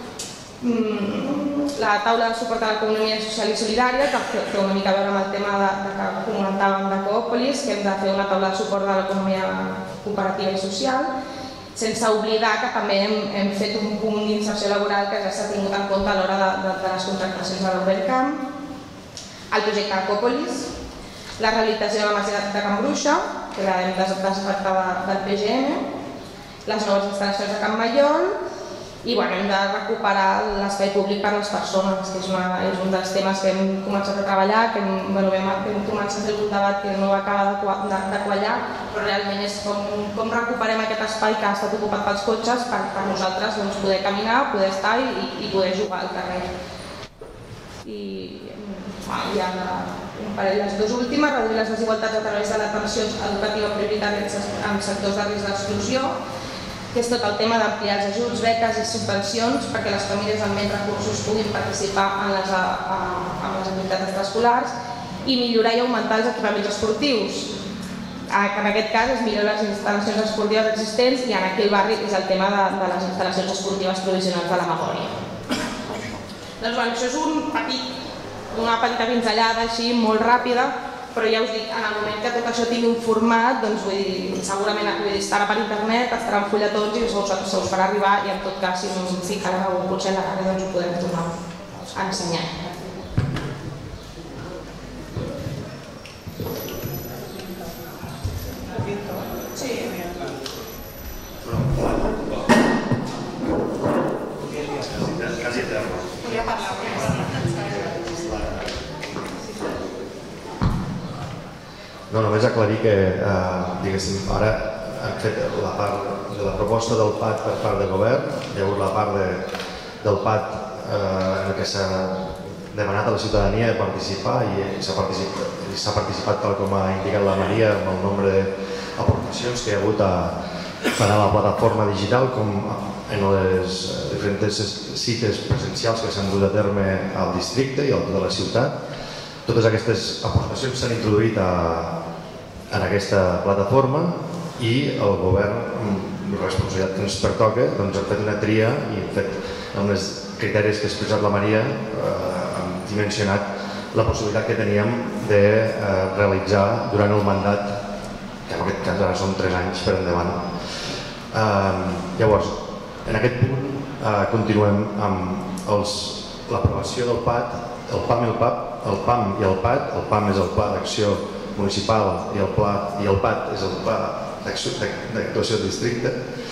La taula de suport a l'economia social i solidària, que té una mica a veure amb el tema que comentàvem de Coòpolis, que hem de fer una taula de suport a l'economia cooperativa i social, sense oblidar que també hem fet un punt d'inserció laboral que ja s'ha tingut en compte a l'hora de les contractacions a l'Obercamp, el projecte de Coòpolis, la rehabilitació de la masia de Can Bruixa, que l'hem desafectada del PGM, les noves instal·lacions de Can Maiol i hem de recuperar l'espai públic per a les persones, que és un dels temes que hem començat a treballar, que hem començat a fer un debat que no va acabar de quallar, però realment és com recuperem aquest espai que ha estat ocupat pels cotxes per nosaltres poder caminar, poder estar i poder jugar al carrer. I hi ha un parell, les dues últimes, reduir les desigualtats a través de l'atenció educativa prioritària en sectors de risc d'exclusió, que és tot el tema d'ampliar els ajuts, beques i subvencions perquè les famílies amb menys recursos puguin participar en les activitats extraescolars i millorar i augmentar els equipaments esportius. En aquest cas es milloren les instal·lacions esportives existents i en aquí el barri és el tema de les instal·lacions esportives provisionals de la Memòria. Doncs això és una petita pinzellada així molt ràpida, però ja us dic, en el moment que tot això tingui un format, doncs segurament estarà per internet, estarà en fulletons i se us farà arribar i en tot cas si cal potser a la cara doncs ho podem tornar a ensenyar. Quasi eterno. No, només aclarir que, diguéssim, ara hem fet la part de la proposta del PAT per part del govern, hi ha hagut la part del PAT en què s'ha demanat a la ciutadania de participar i s'ha participat tal com ha indicat la Maria amb el nombre d'aportacions que hi ha hagut tant a la plataforma digital com en les diferents cites presencials que s'han dut a terme al districte i a tota la ciutat. Totes aquestes aportacions s'han introduït en aquesta plataforma i el govern, amb la responsabilitat que ens pertoca, ha fet una tria i hem fet amb els criteris que ha expressat la Maria, hem dimensionat la possibilitat que teníem de realitzar durant el mandat, que en aquest cas ara són 3 anys per endavant. Llavors, en aquest punt continuem amb l'aprovació del PAT, el PAM i el PAP, el PAM i el PAT. El PAM és el Pla d'Acció Municipal i el PAT és el Pla d'Actuació del Districte.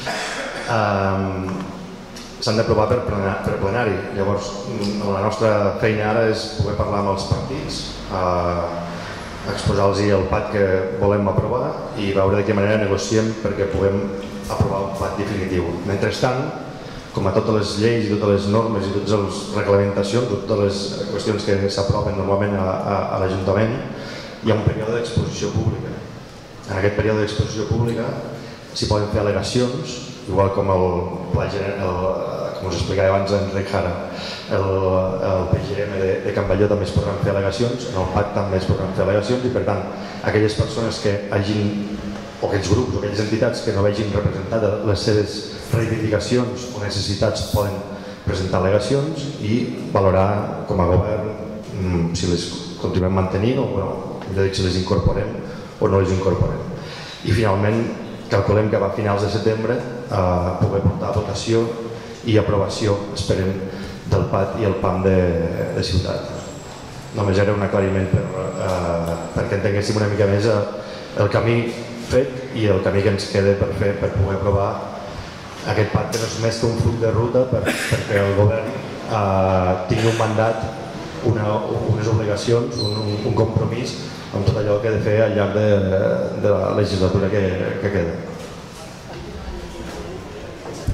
S'han d'aprovar per plenari. Llavors, la nostra feina ara és poder parlar amb els partits, exposar-los el PAT que volem aprovar i veure de quina manera negociem perquè puguem aprovar un PAT definitiu. Mentrestant, com a totes les lleis i totes les normes i totes les reglamentacions, totes les qüestions que s'aproven normalment a l'Ajuntament, hi ha un període d'exposició pública. En aquest període d'exposició pública s'hi poden fer al·legacions, igual com com us explicava abans Enric Jara, el PGM de Can Batlló també es podran fer al·legacions, en el PAC també es podran fer al·legacions i per tant aquelles persones que hagin, o aquells grups o aquelles entitats que no vegin representat les seves reivindicacions o necessitats poden presentar al·legacions i valorar com a govern si les continuem mantenint o si les incorporem o no les incorporem. I finalment calculem que a finals de setembre poder portar a votació i aprovació, esperem, del PAT i el PAM de ciutat. Només era un aclariment perquè entenguéssim una mica més el camí fet i el camí que ens queda per fer per poder aprovar aquest PAT que no és més que un full de ruta perquè el govern tingui un mandat, unes obligacions, un compromís amb tot allò que ha de fer al llarg de la legislatura que queda.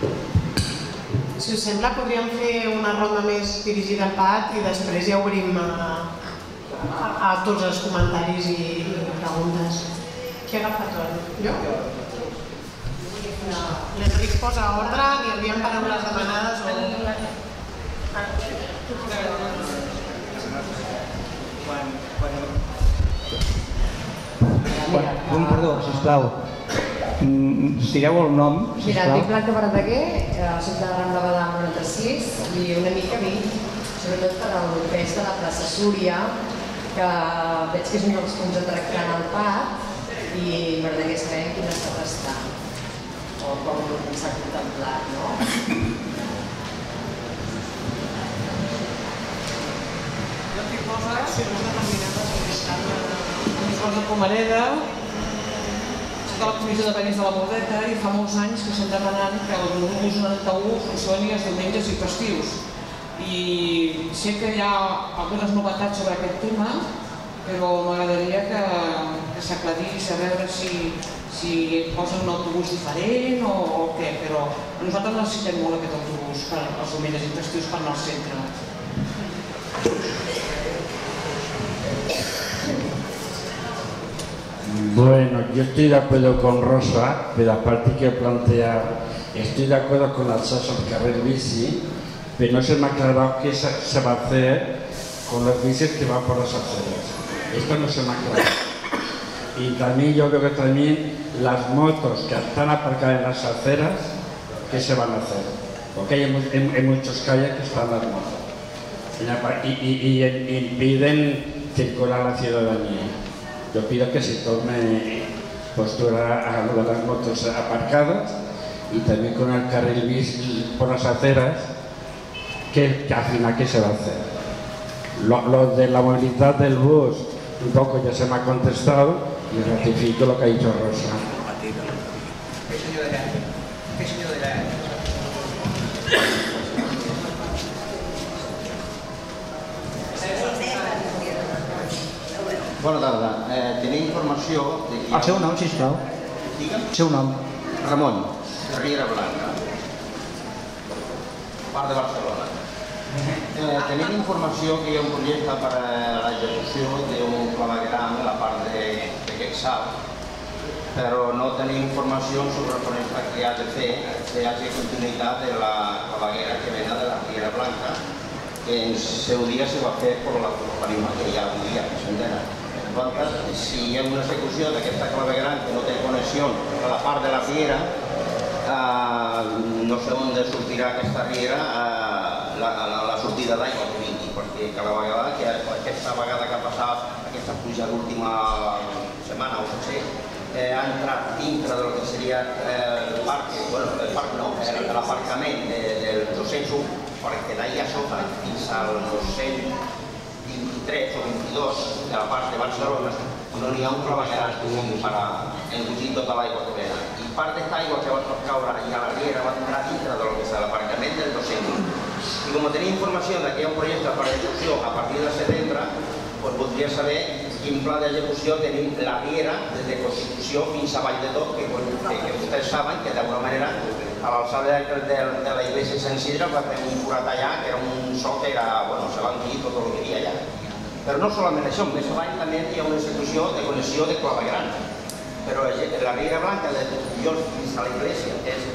Si us sembla, podríem fer una ronda més dirigida al PAT i després ja obrim a tots els comentaris i preguntes. Qui ha agafat tot? Jo? L'Enric posa ordre, n'hi havia paraules demanades o... Perdó, sisplau. Direu el nom, sisplau. Mira, dic Blanca Verdaguer, soc de Ram de Badà 96 i una mica vinc sobretot per al pes de la plaça Súria, que veig que és un dels punts a tractar en el PAT i m'agradaria saber en quin estat està o com s'ha contemplat, no? Jo t'hi poso accions determinades que estan a l'Escola de Pomareda, de la Comissió de Veïns de la Bordeta, i fa molts anys que estem demanant que el número 91 funcioni els diumenges i festius. I sé que hi ha algunes novetats sobre aquest tema, però m'agradaria que s'aclarís a veure si posen un autobús diferent o què, però nosaltres necessitem molt aquest autobús per als diumenges i festius per anar al centre. Bueno, yo estoy de acuerdo con Rosa, pero aparte que plantear, estoy de acuerdo con el acceso al carril bici, pero no se me ha aclarado qué se va a hacer con los bicis que van por las aceras. Esto no se me ha aclarado. Y también yo veo que también las motos que están aparcadas en las aceras, ¿qué se van a hacer? Porque hay muchos calles que están las motos y impiden circular la ciudadanía. Yo pido que se tome postura a lo de las motos aparcadas y también con el carril bici por las aceras, que al final ¿qué se va a hacer? Lo de la movilidad del bus, un poco ya se me ha contestado y ratifico lo que ha dicho Rosa. Bona tarda. Tenim informació de que... El seu nom, sisplau. Digue'm. El seu nom. Ramon, Riera Blanca. Part de Barcelona. Tenim informació que hi ha un projecte per a l'execució d'un clavegueram a la part d'aquest salt, però no tenim informació sobre el que ha de fer que hi hagi continuïtat de la claveguera que vena de la Riera Blanca, que en seu dia se va fer per la companyia que hi ha avui dia, que s'entén. Si hi ha una execució d'aquesta clavegueram que no té connexió a la part de la riera, no sé on sortirà aquesta riera la sortida d'aigua que vingui, perquè cada vegada que ha passat aquesta pluja l'última setmana o potser ha entrat dintre del que seria el parc no, l'aparcament del 201, perquè d'ahir a sota fins al 223 o 22 de la part de Barcelona no n'hi ha un clavegueram per engullir tota l'aigua que ve. I part d'aquesta aigua que va caure i a la riera va entrar dintre del que és l'aparcament del 201. I com tenim informació que hi ha un projecte per execució a partir de setembre, voldria saber quin pla d'execució tenim la riera des de Constitució fins a Vall de Tot, que vostès saben que d'alguna manera a l'alçada de la iglesia Sant Isidre va fer un forat allà, que era un sòl que se va enguir tot el que hi havia allà. Però no solament això, més avall també hi ha una execució de connexió de clavegueram. Però la Riera Blanca de Llull fins a la iglesia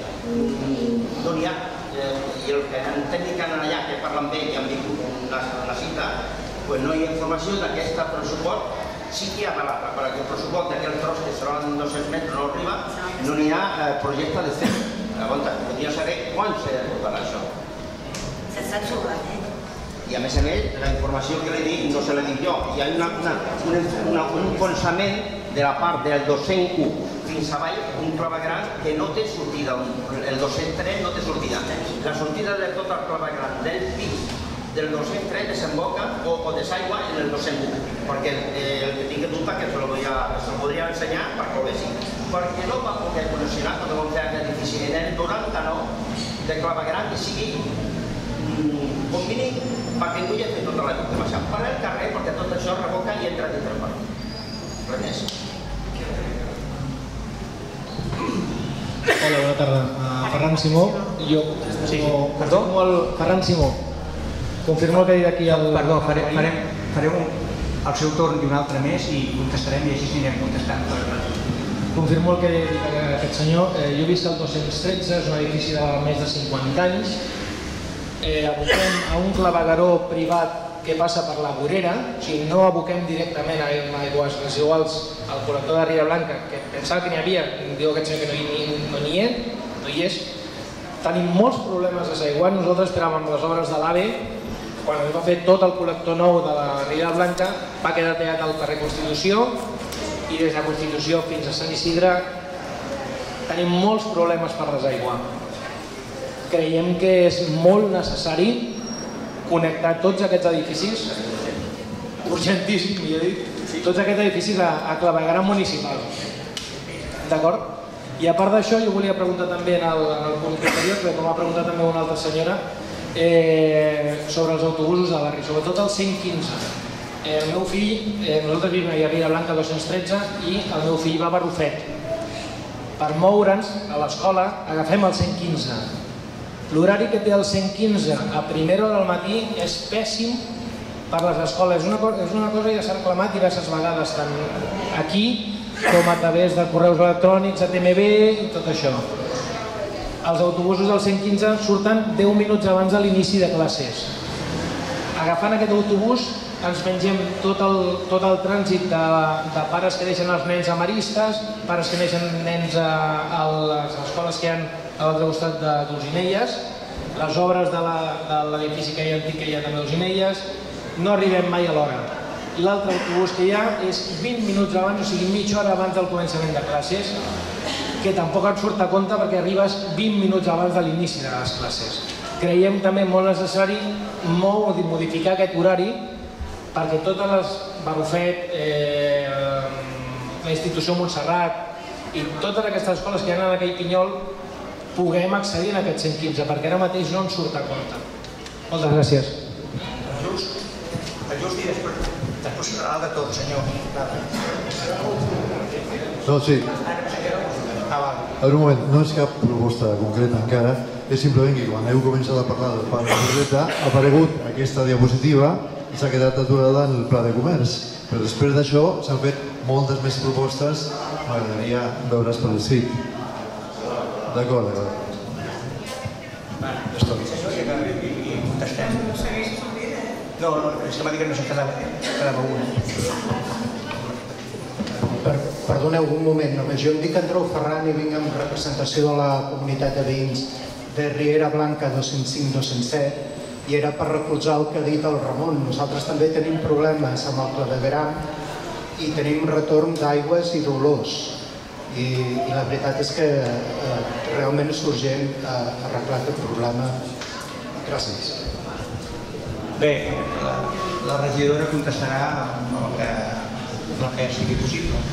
no n'hi ha. I el que en tècnica allà, que parlen bé i han vingut una cita, no hi ha informació d'aquest pressupost. Sí que hi ha per aquest pressupost d'aquell tros que seran 200 metres, no arriba, no n'hi ha projecte de fer. Podria saber quan s'ha de portar això. S'està jugant, I a més, la informació que li dic no se la dic jo. Hi ha un pensament de la part del 201 fins avall, un clavegueram que no té sortida. El 203 no té sortida. La sortida de tot el clavegueram del pis del 203 desemboca o desaigua en el 201. Perquè el que tingui dubte que se'l podria ensenyar perquè ho vegi. Perquè no va poder condicionar quan vam fer aquest edifici en el 99 de clavegueram que sigui com mínim perquè no hi ha fet tota l'aigua que baixar per el carrer, perquè tot això revoca i entra dintre el parc. Res més. Hola, bona tarda. Ferran Simó, Ferran Simó. Confirmo el que ha dit aquí el... Perdó, farem el seu torn i un altre més i contestarem i així anirem contestant. Confirmo el que ha dit aquest senyor. Jo visc al 213, és un edifici de més de 50 anys. Aboquem a un clavegueró privat que passa per la vorera, o sigui, no aboquem directament a aigües residuals al col·lector de Riera Blanca, que pensava que n'hi havia, diu aquest senyor que no hi és. Tenim molts problemes desaiguant. Nosaltres esperàvem les obres de l'AVE, quan es va fer tot el col·lector nou de la Riera Blanca, va quedar tallat al carrer Constitució i des de Constitució fins a Sant Isidre tenim molts problemes per desaiguar. Creiem que és molt necessari connectar tots aquests edificis, urgentíssim, millor dit, tots aquests edificis a clavegueram municipal. D'acord? I a part d'això, jo volia preguntar també en el punt anterior, com ha preguntat també una altra senyora, sobre els autobusos de barri, sobretot el 115. El meu fill, nosaltres vivim a Riera Blanca 213 i el meu fill va a Barrufet. Per moure'ns a l'escola agafem el 115. L'horari que té el 115 a primera hora del matí és pèssim per les escoles. És una cosa que ja s'ha reclamat diverses vegades, tant aquí com a través de correus electrònics, a TMB i tot això. Els autobusos del 115 surten 10 minuts abans de l'inici de classes. Agafant aquest autobús ens mengem tot el trànsit de pares que deixen els nens a maristes, pares que deixen nens a les escoles que hi ha a l'altre costat d'Olzinelles, les obres de l'edifici que hi ha antic que hi ha també a Olzinelles, no arribem mai a l'hora. L'altre autobús que hi ha és 20 minuts abans, o sigui mitja hora abans del començament de classes, que tampoc et surt a compte perquè arribes 20 minuts abans de l'inici de les classes. Creiem també molt necessari modificar aquest horari perquè totes les Barrufet, la institució Montserrat i totes aquestes escoles que hi ha en aquell pinyol puguem accedir a aquest 115, perquè ara mateix no ens surt a compte. Moltes gràcies. El just i després serà de tot, senyor. No, sí. A veure, un moment, no és cap proposta concreta encara, és simplement que quan heu començat a parlar del pla de Borreta ha aparegut aquesta diapositiva i s'ha quedat aturada en el pla de comerç. Però després d'això s'han fet moltes més propostes, m'agradaria veure's per escrit. D'acord, d'acord. I contestem. No segueixis un dia, eh? No, és que m'ha dit que no se'n quedava una. Perdoneu un moment només. Jo em dic Andreu Ferran i vinc en representació de la comunitat de veïns de Riera Blanca 205-207 i era per recolzar el que ha dit el Ramon. Nosaltres també tenim problemes amb el clavegueram i tenim retorn d'aigües i d'olors. I la veritat és que realment és urgent arreglar aquest problema. Gràcies. Bé, la regidora contestarà amb el que sigui possible.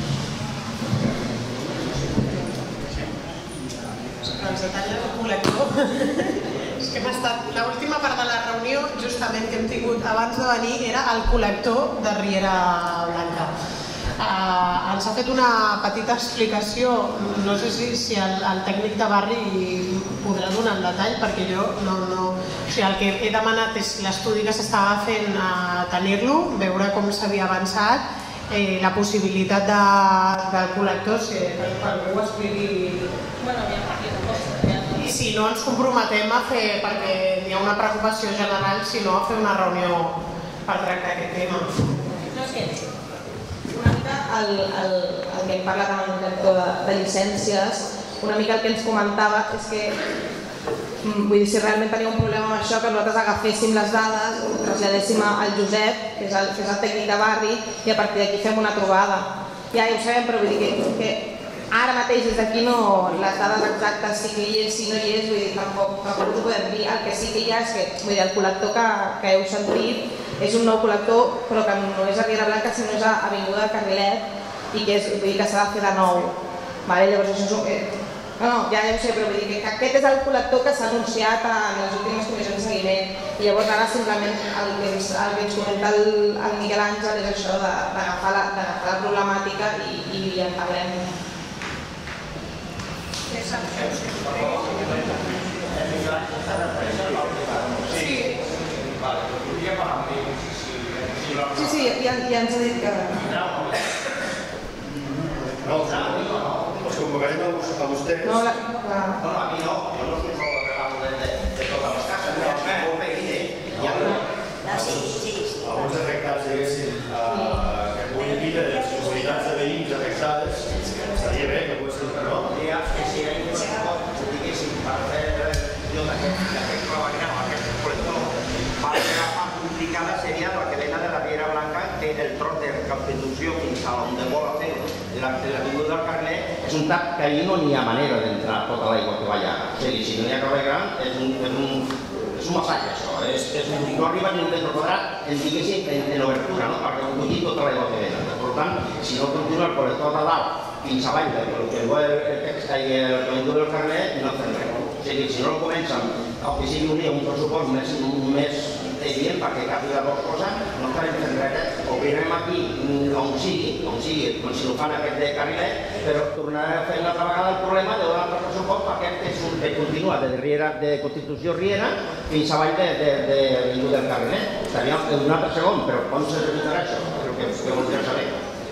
Els detalls del col·lector. És que hem estat... L'última part de la reunió, justament que hem tingut abans de venir, era el col·lector de Riera Blanca. Ens ha fet una petita explicació, no sé si el tècnic de barri podrà donar el detall, perquè jo no... O sigui, el que he demanat és l'estudi que s'estava fent a tenir-lo, veure com s'havia avançat, la possibilitat del col·lector, que algú ho expliqui... I si no ens comprometem a fer, perquè hi ha una preocupació general, si no a fer una reunió per tractar aquest tema. No, és que una mica el que hem parlat amb el director de llicències, una mica el que ens comentava és que vull dir, si realment tenia un problema amb això, que nosaltres agaféssim les dades, ho traslladéssim al Josep, que és el tècnic de barri, i a partir d'aquí fem una trobada. Ja ho sabem, però vull dir que ara mateix des d'aquí no, les dades exactes si que hi és, si no hi és, vull dir, tampoc ho podem dir. El que sí que hi ha és que vull dir, el col·lector que heu sentit és un nou col·lector, però que no és a Riera Blanca, sinó és a Avinguda Carrilet i que s'ha de fer de nou. Llavors això és no, ja ho sé, però vull dir que aquest és el col·lector que s'ha anunciat en les últimes comissions de seguiment i llavors ara simplement el que ens comenta el Miguel Àngel és això d'agafar la problemàtica i en parlem. Sí, ja ens ha dit que... No, els convocarem a vostès. No, a mi no, jo no soc sol de totes les cases, molt bé, Alguns afectats, diguéssim, que puguin dir de les comunitats de veïns afectades, estaria bé que poguessin, no? Que si hi ha diguéssim, per fer d'aquest clavegueram, aquest col·lector, la part complicada seria la que vena de la Riera Blanca, que el tros de Constitució fins a on vol fer l'avinguda del Carnet, és un tap que allí no n'hi ha manera d'entrar tota l'aigua que va allà. O sigui, si no hi ha clavegueram, és un massatge, això. No arriba ni un metre quadrat, diguéssim, en obertura, perquè ho collir tota l'aigua que venen. Per tant, si no continua el col·lector de dalt fins a avall del que vol el text i l'avinguda del Carnet, no fem res. O sigui, si no el comencen, que sigui un pressupost més evident perquè capi les dues coses, no estarem fent res. Opinem aquí on sigui, com si no fan aquest de carrilet, però tornarem a fer una altra vegada el problema de donar el pressupost perquè que continua de Constitució Riera fins avall de l'avinguda del Carrilet. Estaria un altre segon, però com se realitzarà això? És el que voldria saber.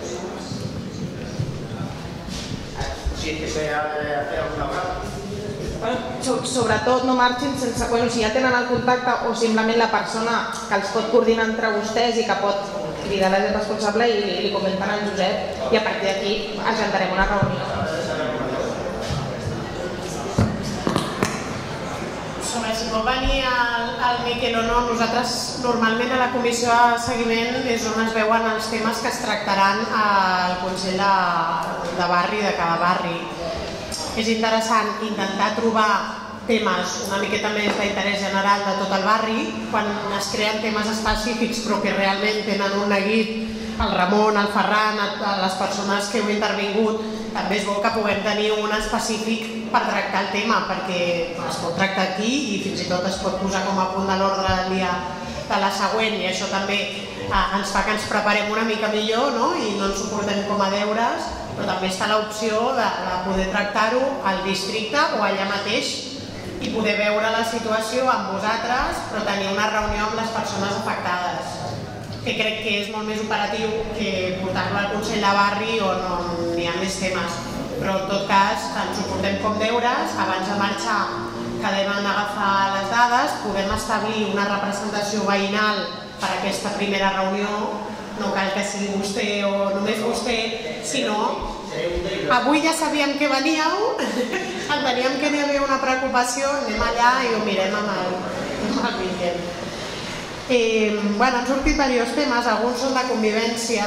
Si és que s'ha de fer alguna cosa. Sobretot no marxin sense... Si ja tenen el contacte o simplement la persona que els pot coordinar entre vostès i que pot cridar la responsable i li comenten al Josep i a partir d'aquí agendarem una reunió. Sobre si pot venir el Miquel o no, nosaltres normalment a la comissió de seguiment és on es veuen els temes que es tractaran al Consell de Barri de cada barri. És interessant intentar trobar temes una miqueta més d'interès general de tot el barri quan es creen temes específics però que realment tenen un neguit, el Ramon, el Ferran, les persones que heu intervingut, també és bo que puguem tenir un específic per tractar el tema perquè es pot tractar aquí i fins i tot es pot posar com a punt de l'ordre del dia de la següent i això també ens fa que ens preparem una mica millor i no ens ho portem com a deures, però també està l'opció de poder tractar-ho al districte o allà mateix i poder veure la situació amb vosaltres, però tenir una reunió amb les persones afectades, que crec que és molt més operatiu que portar-lo al Consell de Barri on hi ha més temes. Però en tot cas ens ho portem com deures, abans de marxar quedem en agafar les dades, podem establir una representació veïnal per a aquesta primera reunió, no cal que sigui vostè o només vostè, sinó avui ja sabíem que veníeu, enteníem que n'hi havia una preocupació, anem allà i ho mirem amb el Miquel. Han sortit diversos temes, alguns són de convivència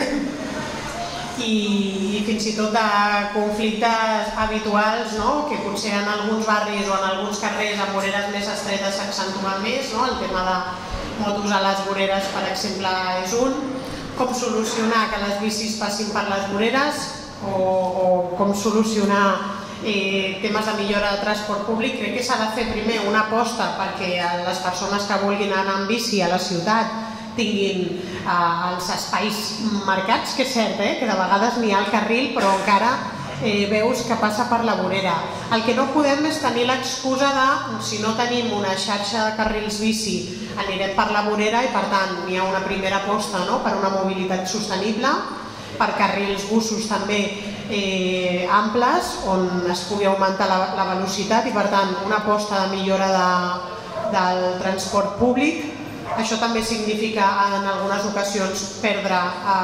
i fins i tot de conflictes habituals que potser en alguns barris o en alguns carrers amb voreres més estretes s'accentuen més, el tema de motos a les voreres, per exemple, és un. Com solucionar que les bicis passin per les voreres o com solucionar temes de millora de transport públic. Crec que s'ha de fer primer una aposta perquè les persones que vulguin anar amb bici a la ciutat tinguin els espais marcats, que és cert, que de vegades n'hi ha al carril però encara veus que passa per la vorera. El que no podem és tenir l'excusa de, si no tenim una xarxa de carrils bici, anirem per la vorera i per tant hi ha una primera aposta per una mobilitat sostenible, per carrils busos també amples on es pugui augmentar la velocitat i per tant una aposta de millora del transport públic. Això també significa en algunes ocasions perdre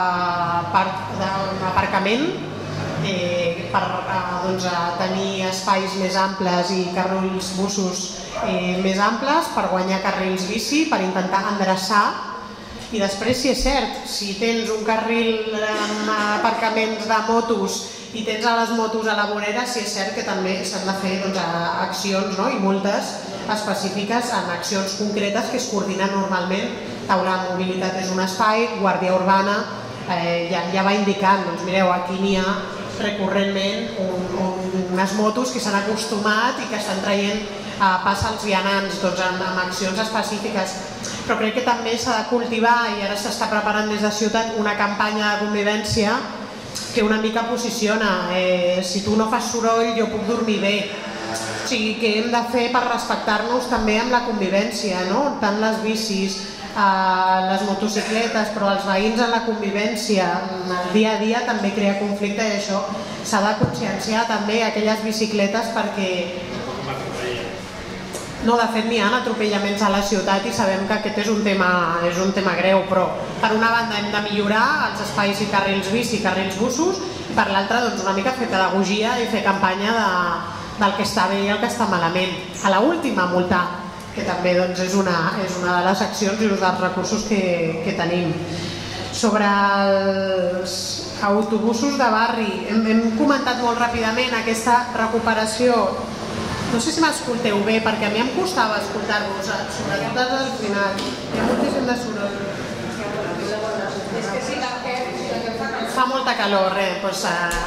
aparcament per tenir espais més amples i carrils busos més amples, per guanyar carrils bici, per intentar endreçar. I després, si és cert, si tens un carril amb aparcaments de motos i tens a les motos a la vorera, si és cert que també s'han de fer accions i multes específiques en accions concretes que es coordinen normalment. Taula de Mobilitat és un espai, Guàrdia Urbana ja va indicant, mireu, aquí n'hi ha recurrentment unes motos que s'han acostumat i que estan traient pas als vianants amb accions específiques. Però crec que també s'ha de cultivar, i ara s'està preparant des de ciutat, una campanya de convivència que una mica posiciona. Si tu no fas soroll, jo puc dormir bé. O sigui, què hem de fer per respectar-nos també amb la convivència, tant les bicis, les motocicletes, però els veïns en la convivència, en el dia a dia també crea conflicte i això s'ha de conscienciar també aquelles bicicletes perquè... No, de fet n'hi ha atropellaments a la ciutat i sabem que aquest és un tema greu, però per una banda hem de millorar els espais i carrils bici i carrils bussos, per l'altra doncs una mica fer pedagogia i fer campanya del que està bé i el que està malament. A l'última multar, que també doncs, és una de les accions i uns dels recursos que tenim. Sobre els autobusos de barri, hem comentat molt ràpidament aquesta recuperació. No sé si m'escolteu bé, perquè a mi em costava escoltar-vos, sobretot al final. Hi ha moltíssim de soroll. Fa molta calor, doncs...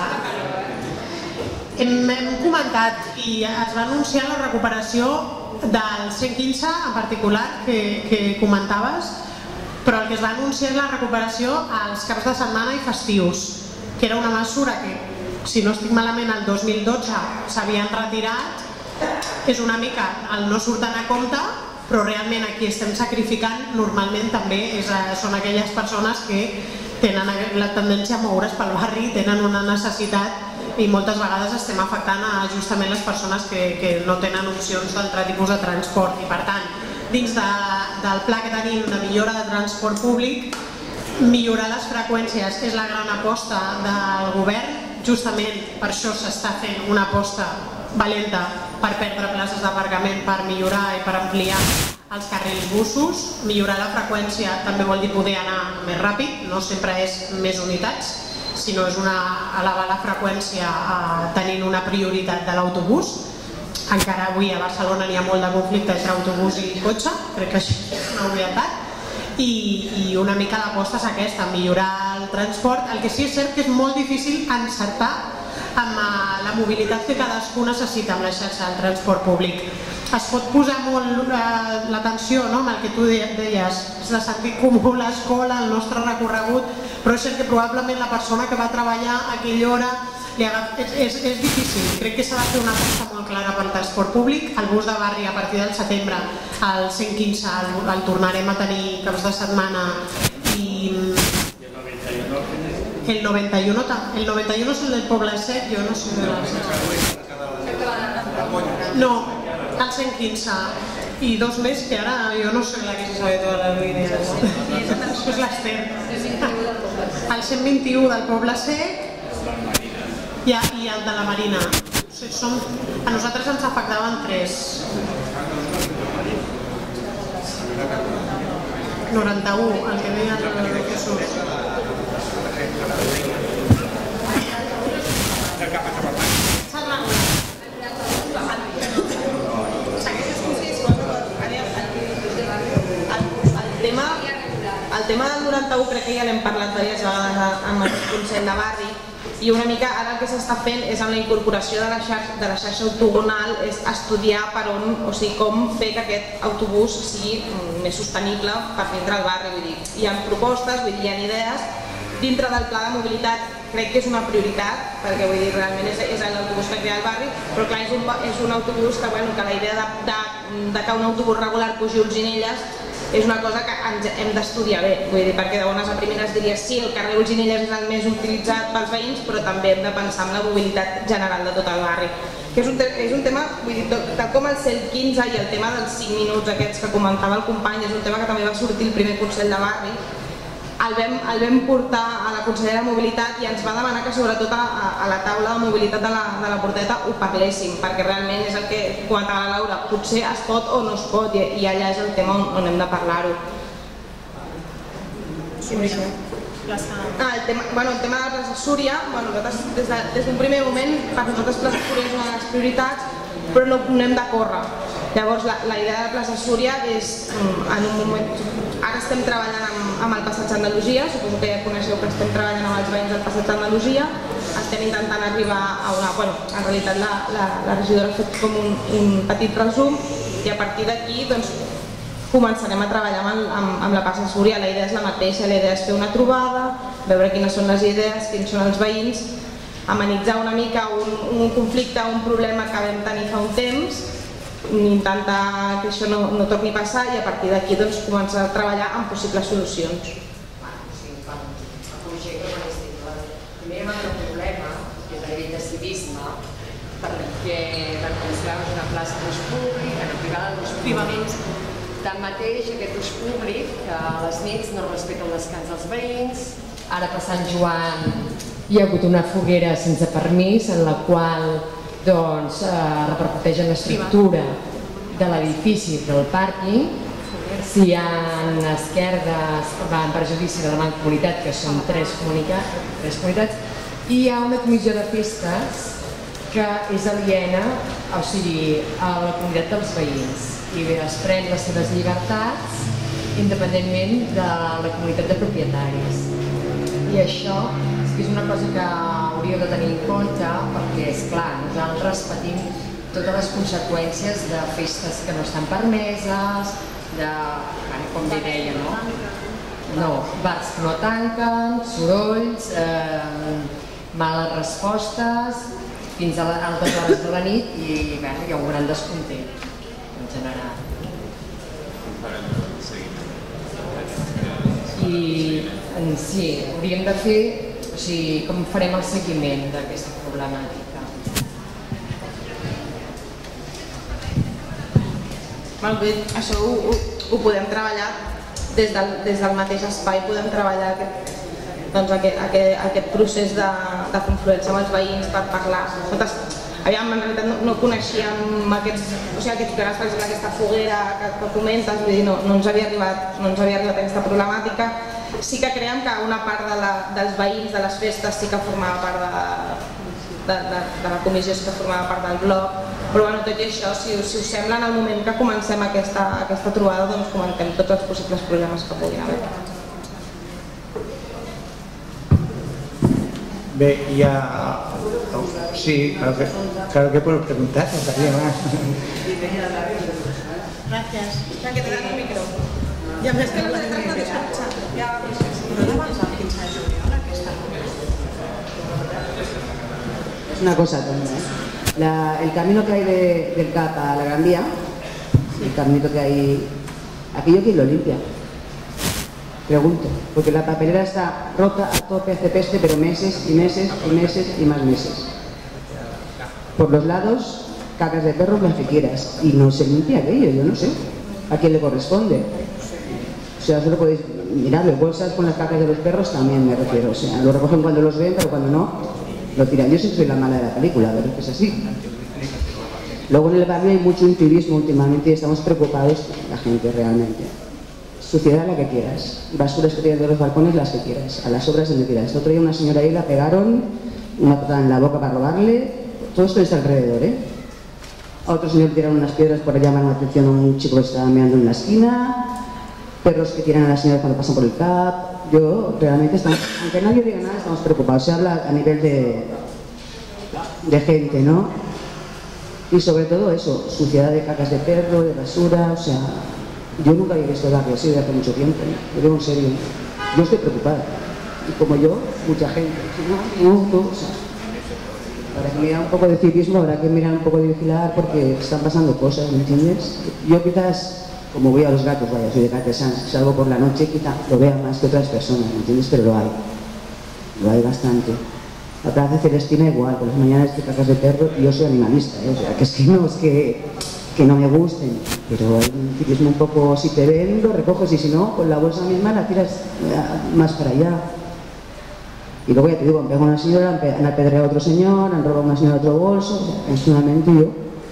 Hem comentat i es va anunciar la recuperació del 115 en particular que comentaves, però el que es va anunciar és la recuperació als caps de setmana i festius, que era una mesura que, si no estic malament, el 2012 s'havien retirat. És una mica el no surten a compte, però realment aquí estem sacrificant, normalment també són aquelles persones que tenen la tendència a moure's pel barri, tenen una necessitat i moltes vegades estem afectant justament les persones que no tenen opcions d'altre tipus de transport i per tant, dins del pla que tenim de millora de transport públic, millorar les freqüències és la gran aposta del govern, justament per això s'està fent una aposta valenta per perdre places d'aparcament, per millorar i per ampliar els carrils bussos. Millorar la freqüència també vol dir poder anar més ràpid, no sempre és més unitats, sinó és elevar la freqüència tenint una prioritat de l'autobús. Encara avui a Barcelona n'hi ha molt de conflicte entre autobús i cotxe, crec que això és una obvietat, i una mica l'aposta és aquesta, millorar el transport. El que sí és cert que és molt difícil encertar amb la mobilitat que cadascú necessita amb la xarxa del transport públic. Es pot posar molt l'atenció amb el que tu deies, de sentit comú, l'escola, el nostre recorregut, però és cert que probablement la persona que va treballar a aquella hora és difícil. Crec que s'ha de fer una aposta molt clara pel transport públic. El bus de barri a partir del setembre, el 115 el tornarem a tenir caps de setmana i el 91 és el del Poble Sec, jo no sé de no, el 115 i dos més que ara jo no sé la que se sabe tota la línia, això és l'Ester, el 121 del Poble Sec i el de la Marina. A nosaltres ens afectaven 3. 91, el que deia el Jesús. El tema del 91 crec que ja l'hem parlat diverses vegades amb el Consell de Barri i una mica ara el que s'està fent és amb la incorporació de la xarxa autogonal és estudiar per on, o sigui, com fer que aquest autobús sigui més sostenible per vindre al barri. Vull dir, hi ha propostes, hi ha idees. Dintre del pla de mobilitat crec que és una prioritat, perquè vull dir, realment és l'autobús que crea el barri, però clar, és un autobús que la idea de que un autobús regular pugi a Olzinelles és una cosa que ens hem d'estudiar bé, vull dir, perquè de bones a primeres diries sí, el carrer Olzinelles és el més utilitzat pels veïns, però també hem de pensar en la mobilitat general de tot el barri. Que és un tema, vull dir, tal com el 115 i el tema dels 5 minuts aquests que comentava el company, és un tema que també va sortir el primer Consell de Barri, el vam portar a la consellera de Mobilitat i ens va demanar que sobretot a la taula de mobilitat de la Porteta ho parléssim, perquè realment és el que comentava la Laura, potser es pot o no es pot i allà és el tema on hem de parlar-ho. El tema de la plaça Súria, des d'un primer moment per nosaltres plaça Súria és una de les prioritats, però no hem de córrer. Llavors la idea de la plaça Súria és en un moment... Ara estem treballant amb el Passeig Andalusia, suposo que ja coneixeu que estem treballant amb els veïns del Passeig Andalusia, estem intentant arribar a una... Bueno, en realitat la regidora ha fet com un petit resum i a partir d'aquí començarem a treballar amb la plaça Súria. La idea és la mateixa, la idea és fer una trobada, veure quines són les idees, quins són els veïns, amenitzar una mica un conflicte, un problema que vam tenir fa un temps intentar que això no torni a passar i a partir d'aquí començar a treballar en possibles solucions. Primer va haver un problema, que és a nivell de civisme, perquè van considerar una plaça d'ús públic, una privada d'ús públic. Tanmateix, aquest ús públic, que a les nits no respecta el descans dels veïns. Ara per Sant Joan hi ha hagut una foguera sense permís en la qual repercuteix en l'estructura de l'edifici del pàrquing. Si hi ha esquerdes que van per judici de la Mancomunitat, que són tres comunitats, i hi ha una comissió de festes que és aliena, a la comunitat dels veïns, i es pren les seves llibertats independentment de la comunitat de propietaris. I això és una cosa que hauríeu de tenir en compte perquè, esclar, nosaltres patim totes les conseqüències de festes que no estan permeses, com li deia, bars que no tanquen, sorolls, males respostes, fins a altes hores de la nit i hi ha un gran descontent en general. I sí, hauríem de fer, com farem el seguiment d'aquesta problemàtica. Molt bé, això ho podem treballar des del mateix espai, podem treballar aquest procés de confluència amb els veïns per parlar. En realitat no coneixíem aquests casos, per exemple, aquesta foguera que comentes, no ens havia arribat aquesta problemàtica. Sí que creiem que una part dels veïns de les festes sí que formava part de la comissió, sí que formava part del bloc, però tot i això, si us sembla, en el moment que comencem aquesta trobada, doncs comentem tots els possibles problemes que puguin haver. Bé, ja... Sí, claro que puedo preguntar, estaría más. Gracias. Que te dan el micro. I a més que no se tracta d'escoltar. Es una cosa tonta, el camino que hay del CAP a la Gran Vía, el caminito que hay, aquello quién lo limpia, pregunto, porque la papelera está rota a tope, hace peste, pero meses y meses y meses y más meses. Por los lados, cacas de perros, las que quieras, y no se limpia aquello, yo no sé a quién le corresponde. O sea, solo podéis mirarlo, bolsas con las cacas de los perros también me refiero, o sea, lo recogen cuando los ven, pero cuando no, lo tiran. Yo sí soy la mala de la película, pero es que es así. Luego en el barrio hay mucho intuirismo últimamente y estamos preocupados la gente realmente. Suciedad la que quieras, basuras que tienen de los balcones las que quieras, a las obras donde quieras. El otro día una señora ahí la pegaron, una patada en la boca para robarle, todo esto está alrededor, A otro señor tiraron unas piedras por llamar la atención a un chico que estaba meando en la esquina, perros que tiran a las señoras cuando pasan por el CAP. Yo realmente, aunque nadie diga nada, estamos preocupados. Se habla a nivel de gente, ¿no? Y sobre todo eso, suciedad de cacas de perro, de basura, o sea, yo nunca había visto el barrio así desde hace mucho tiempo, lo digo en serio. Yo estoy preocupada. Y como yo, mucha gente. O sea, habrá que mirar un poco de civismo, habrá que mirar un poco de vigilar porque están pasando cosas, ¿me entiendes? Yo quizás, como voy a los gatos, vaya, soy de Catesans, salgo por la noche, quizá lo vea más que otras personas, ¿me entiendes? Pero lo hay bastante. La Plaza Celestina igual, por las mañanas de cacas de perro, y yo soy animalista, o sea, que es que no es que no me gusten, pero hay un civismo un poco, si te ven, lo recoges y si no, con la bolsa misma la tiras más para allá. Y luego ya te digo, han pegado a una señora, han apedreado a otro señor, han robado a una señora otro bolso, o sea, es una mentira,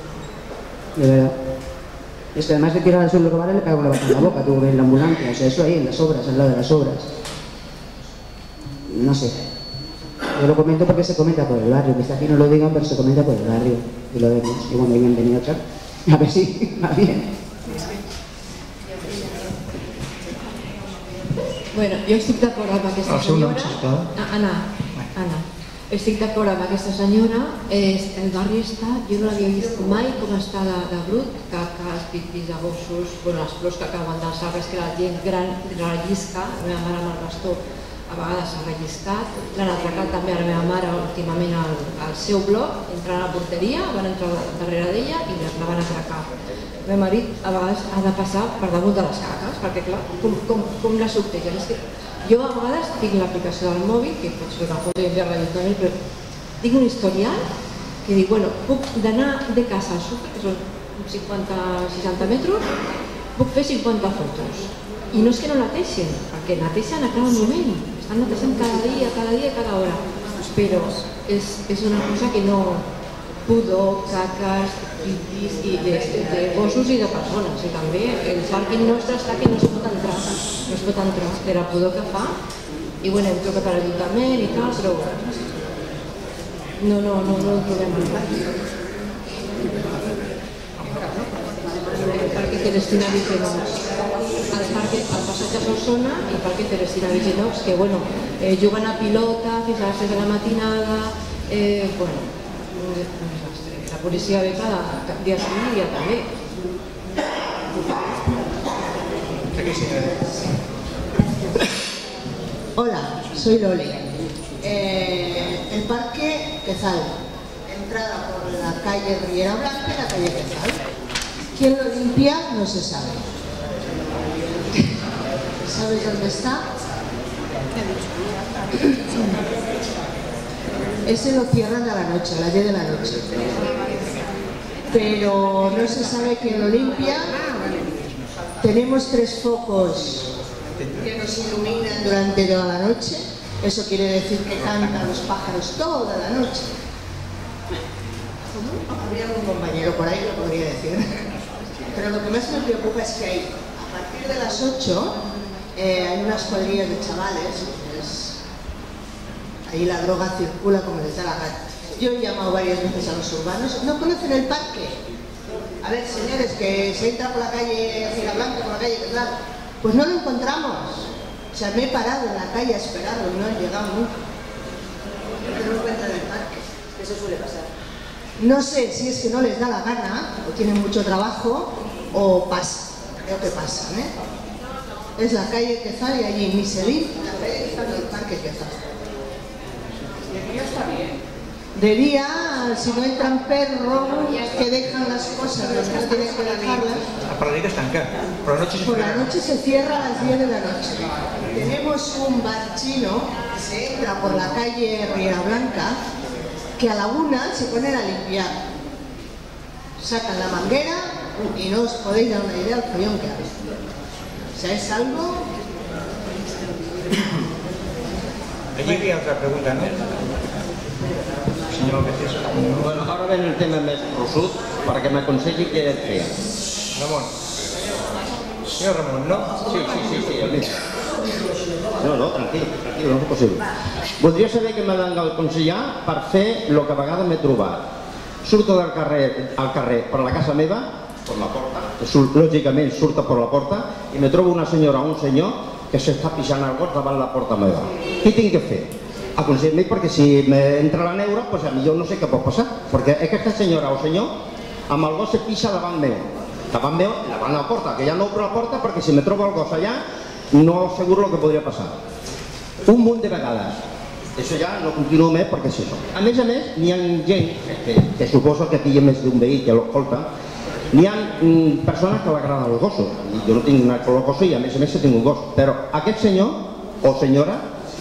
de verdad. Es que además de tirar al suelo y robarle, le pegó la bata en la boca, tuvo que ir en la ambulancia, o sea, eso ahí en las obras, al lado de las obras. No sé. Yo lo comento porque se comenta por el barrio, quizá aquí no lo digan, pero se comenta por el barrio, y lo vemos. Y bueno, bienvenido otra. A ver si va bien. Bueno, jo estic d'acord amb aquesta senyora. Anna. Estic d'acord amb aquesta senyora. El barri està, jo no l'havia vist mai com està de brut, caques, pipis de gossos, les flors que acaben dels arbres que la gent gran rellisca, la meva mare amb el bastó a vegades s'ha relliscat, l'han atracat també a la meva mare últimament al seu bloc, entrant a la porteria, van entrar darrere d'ella i la van atracar. El meu marit a vegades ha de passar per damunt de les caques, perquè clar, com la sortegen? És que jo a vegades tinc l'aplicació del mòbil, que pots fer una foto i enviar-la directament, però tinc un historial que dic, bueno, puc d'anar de casa al súper, que són 50-60 metres, puc fer 50 fotos. I no és que no neteixen, perquè neteixen a cada moment, estan neteixant cada dia, cada hora, però és una cosa que no... pudor, caques, pipis, de gossos i de persones, i també el pàrquing nostre està que no es pot entrar, de la pudor que fa, i bueno, hem trucat a l'Ajuntament i tal, però no ho trobem encara. El Parque Celestina Vicenox, al passatge Solsona i el Parque Celestina Vicenox, que bueno, juguen a pilota fins a les 6 de la matinada, bueno, la policia ve cada dia sí i dia també. Hola, soy Loli. El Parque Quezal, entrada por la calle Riera Blanca y la calle Quezal. ¿Quién lo limpia? No se sabe. ¿Sabes dónde está? Ese lo cierran a la noche, a las 10 de la noche. Pero no se sabe quién lo limpia. Tenemos 3 focos que nos iluminan durante toda la noche. Eso quiere decir que cantan los pájaros toda la noche. Habría algún compañero por ahí, lo podría decir. Pero lo que más me preocupa es que a partir de las 8 hay unas cuadrillas de chavales. Ahí la droga circula como les da la gana. Yo he llamado varias veces a los urbanos. ¿No conocen el parque? A ver, señores, que se entra por la calle Riera Blanca, por la calle Quezal. Pues no lo encontramos. O sea, me he parado en la calle a esperarlo y no han llegado nunca. Porque no encuentran el parque. Eso suele pasar. No sé si es que no les da la gana, o tienen mucho trabajo, o pasa. Creo que pasan, ¿eh? Es la calle Quezal y allí Miselín, la calle Quezal del Parque Quezal. De día está bien. De día, si no entran perros que dejan las cosas donde no tienen que dejarlas. Per la nit es tanca, però la noche se Por cierra. la noche se cierra a las 10 de la noche. Tenemos un bar chino que se entra por la calle Riera Blanca, que a la 1 se ponen a limpiar. Sacan la manguera y no os podéis dar una idea del follón que hay. O sea, es algo... Allí hi havia altra pregunta, no? Senyor Beces. Bueno, ara ven el tema més rossut perquè m'aconselli què he de fer. Ramon. Senyor Ramon, no? Sí, el mismo. No, tranquil, no és possible. Voldria saber què m'ha d'aconsellar per fer el que a vegades m'he trobat. Surto al carrer per la casa meva, per la porta, lògicament surto per la porta i me trobo una senyora o un senyor que s'està pixant al gos davant la porta meva. Què tinc que fer? Aconsell-me perquè si m'entra la neura, doncs millor no sé què pot passar, perquè aquesta senyora o senyor amb el gos se pixa davant meu, davant la porta, que ja no obro la porta perquè si me trobo el gos allà no asseguro el que podria passar. Un munt de vegades. Això ja no continuo més perquè és això. A més, n'hi ha gent, que suposo que aquí hi ha més d'un veí que l'escolta, n'hi ha persones que l'agraden els gossos. Jo no tinc una sola cosa i a més tinc un gos. Però aquest senyor o senyora,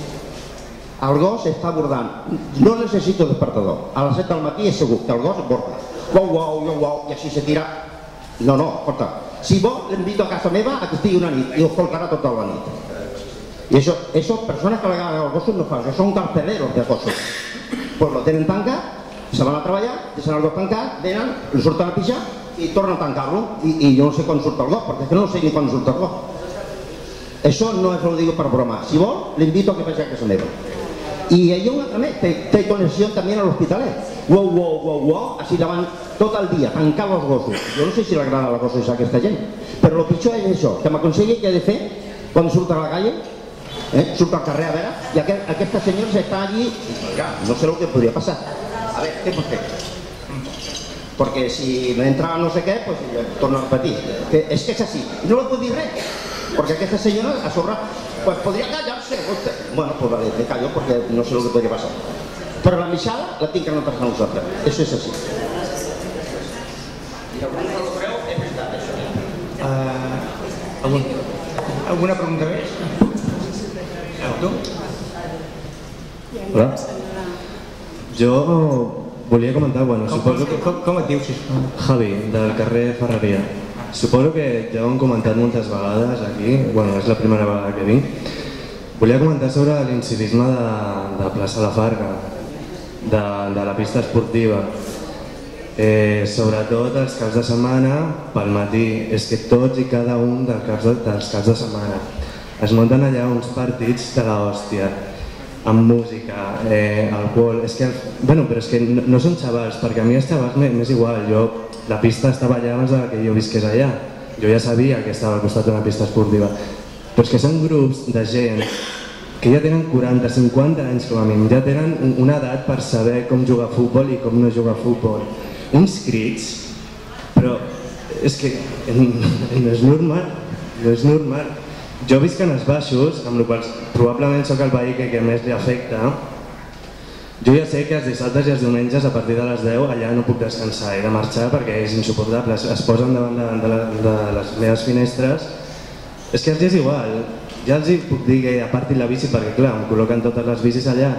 el gos està bordant. No necessito despertador. A les 7 del matí és segur que el gos borda. Uau, i així se tira. No, escolta. Si vol, l'invito a casa meva a que estigui una nit i ho escoltarà tota la nit. I això, persones que l'agraden els gossos no fan, això són carceleros de gossos. Pues lo tenen tancat, se van a treballar, deixen el gos tancat, venen, li surten a pixar i tornen a tancar-lo. I jo no sé quan surt el gos, perquè no sé ni quan surt el gos. Això no és el digo per bromar. Si vol, l'invito a que vagi a casa meva. Y hay una también, té conexión también a l'Hospitalet. Wow, així davant tot el dia, tancar els gossos. Jo no sé si l'agrada a la gossos a aquesta gent, però el pitjor és això, que m'aconselli què he de fer quan surt a la calle, surt al carrer a veure, i aquesta senyora està allí, no sé el que podria passar. A veure, què pot fer? Perquè si m'entra no sé què, doncs torno a repetir. És que és així. No li puc dir res, perquè aquesta senyora a sobre pues podría callarse usted. Bueno, pues vale, me callo porque no sé lo que podría pasar. Pero la misada la tinc que no a nosaltres. Eso és així. I alguna cosa ho creu, és veritat, això. Alguna pregunta més? Tu? Hola. Jo volia comentar, bueno, suposo que... Com et dius, sisplau? Javi, del carrer Ferreria. Suposo que ja ho hem comentat moltes vegades aquí, bueno, és la primera vegada que vinc. Volia comentar sobre l'incivisme de Plaça La Farga, de la pista esportiva. Sobretot els caps de setmana, pel matí. És que tots i cada un dels caps de setmana es munten allà uns partits de l'hòstia, amb música, alcohol... Bueno, però és que no són xavals, perquè a mi els xavals m'és igual. La pista estava allà abans que jo visqués allà. Jo ja sabia que estava al costat d'una pista esportiva. Però és que són grups de gent que ja tenen 40-50 anys com a mínim, ja tenen una edat per saber com jugar a futbol i com no jugar a futbol. Uns crits, però és que no és normal, no és normal. Jo visc en els baixos, amb el qual probablement sóc el veí que més li afecta. Jo ja sé que els dissabtes i els diumenges a partir de les 10 allà no puc descansar, he de marxar perquè és insuportable, es posen davant de les meves finestres. És que els és igual, ja els puc dir que apartin la bici perquè clar, em col·loquen totes les bicis allà.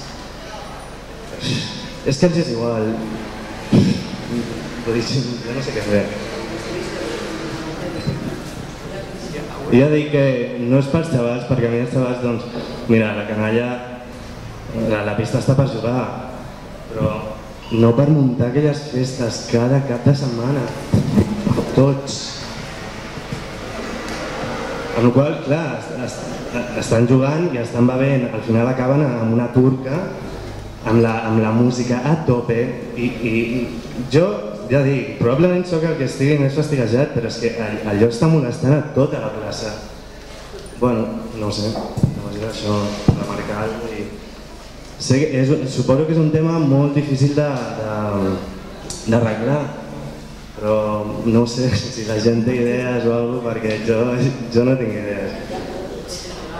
És que els és igual. Jo no sé què fer. Jo dic que no és pels xavals, perquè a mi els xavals, doncs, mira, la canalla, la pista està per jugar, però no per muntar aquelles festes cada cap de setmana, tots. Amb la qual cosa, clar, estan jugant i estan bevent, al final acaben amb una turca, amb la música a tope, i jo, ja dic, probablement sóc el que estigui més fastiguejat, però és que allò està molestant a tota la plaça. Bueno, no ho sé, només era això, remarcar i... Suposo que és un tema molt difícil d'arreglar, però no sé si la gent té idees o alguna cosa, perquè jo no tinc idees.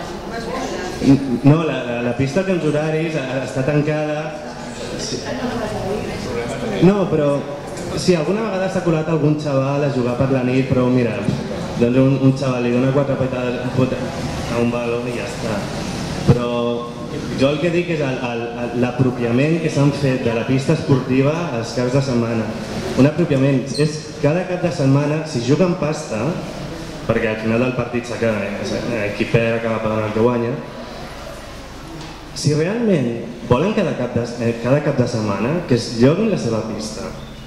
No, la pista té uns horaris, està tancada... No, però... Sí, alguna vegada s'ha colat algun xaval a jugar per la nit, però mira, doncs un xaval li dona 4 petades a un baló i ja està. Però jo el que dic és l'apropiament que s'han fet de la pista esportiva als caps de setmana. Un apropiament és cada cap de setmana, si juguen pasta, perquè al final del partit qui perd acaba pagant el que guanya, si realment volen cada cap de setmana que es lloguin la seva pista,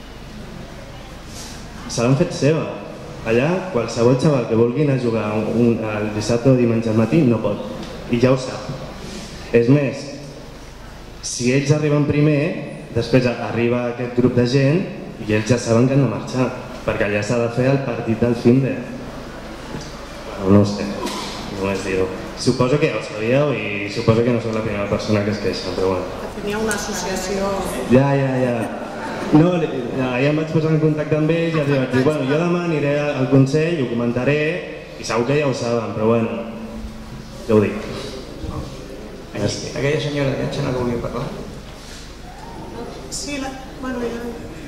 se l'han fet seva. Allà qualsevol xaval que vulgui anar a jugar el dissabte o diumenge al matí no pot, i ja ho sap. És més, si ells arriben primer, després arriba aquest grup de gent i ells ja saben que han de marxar, perquè allà s'ha de fer el partit del finde. Bueno, no ho sé, només dir-ho. Suposo que ja ho sabíeu i suposo que no sóc la primera persona que es queixa, però bueno. Tenia una associació... Ja. No, ja em vaig posar en contacte amb ells i els vaig dir, bueno, jo demà aniré al Consell, ho comentaré i segur que ja ho saben, però bueno, ja ho dic. Aquella senyora de Lletja no volia parlar? Sí, bueno, ja...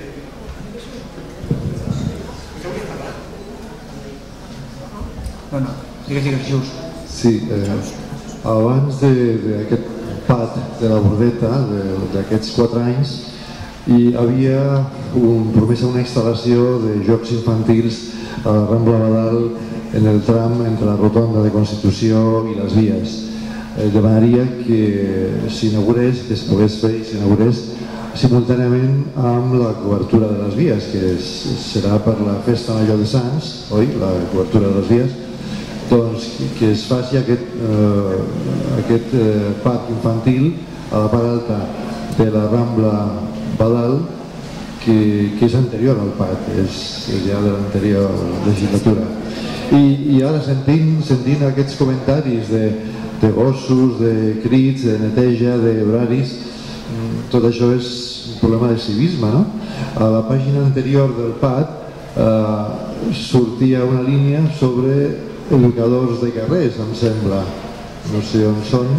No, digues, just. Sí, abans d'aquest pat de la Bordeta, d'aquests 4 anys, hi havia promesa una instal·lació de jocs infantils a la Rambla Badal en el tram entre la rotonda de Constitució i les vies. Demanaria que s'inaugurés, que es pogués fer i s'inaugurés simultàniament amb la cobertura de les vies, que serà per la Festa Major de Sants, oi? La cobertura de les vies, doncs que es faci aquest parc infantil a la part alta de la Rambla Badal, que és anterior al PAT, és ja de l'anterior legislatura. I ara sentint aquests comentaris de gossos, de crits, de neteja, d'horaris, tot això és un problema de civisme, no? A la pàgina anterior del PAT sortia una línia sobre educadors de carrers, em sembla, no sé on són.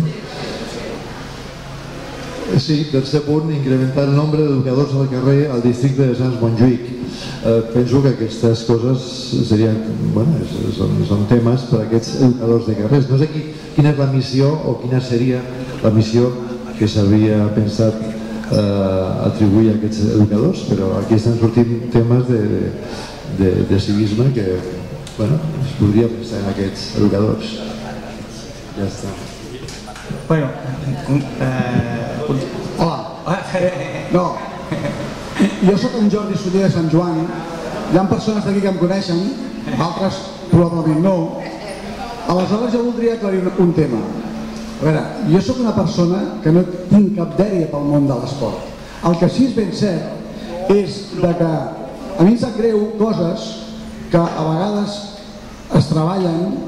Sí, tercer punt, incrementar el nombre d'educadors al carrer al districte de Sants Montjuïc. Penso que aquestes coses serien, bueno, són temes per a aquests educadors de carrers. No sé quina és la missió o quina seria la missió que s'havia pensat atribuir a aquests educadors, però aquí estan sortint temes de civisme que, bueno, es podria pensar en aquests educadors. Ja està. Bueno, hola. No, jo soc en Jordi Soler de Sant Joan. Hi ha persones d'aquí que em coneixen, altres probablement no. Aleshores jo voldria aclarir un tema. A veure, jo sóc una persona que no tinc cap dèria pel món de l'esport. El que sí és ben cert és que a mi em sap greu coses que a vegades es treballen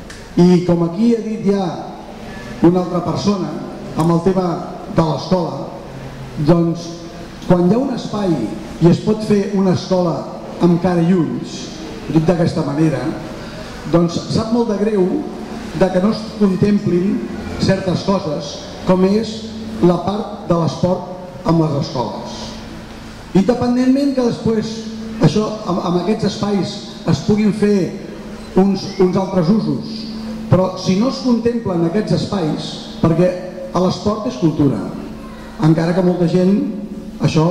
i com aquí he dit ja una altra persona amb el tema de l'escola, doncs quan hi ha un espai i es pot fer una escola amb cara i ulls, dit d'aquesta manera, doncs sap molt de greu que no es contemplin certes coses com és la part de l'esport amb les escoles. Independentment que després això, amb aquests espais es puguin fer uns altres usos, però si no es contemplen aquests espais, perquè l'esport és cultura, encara que molta gent això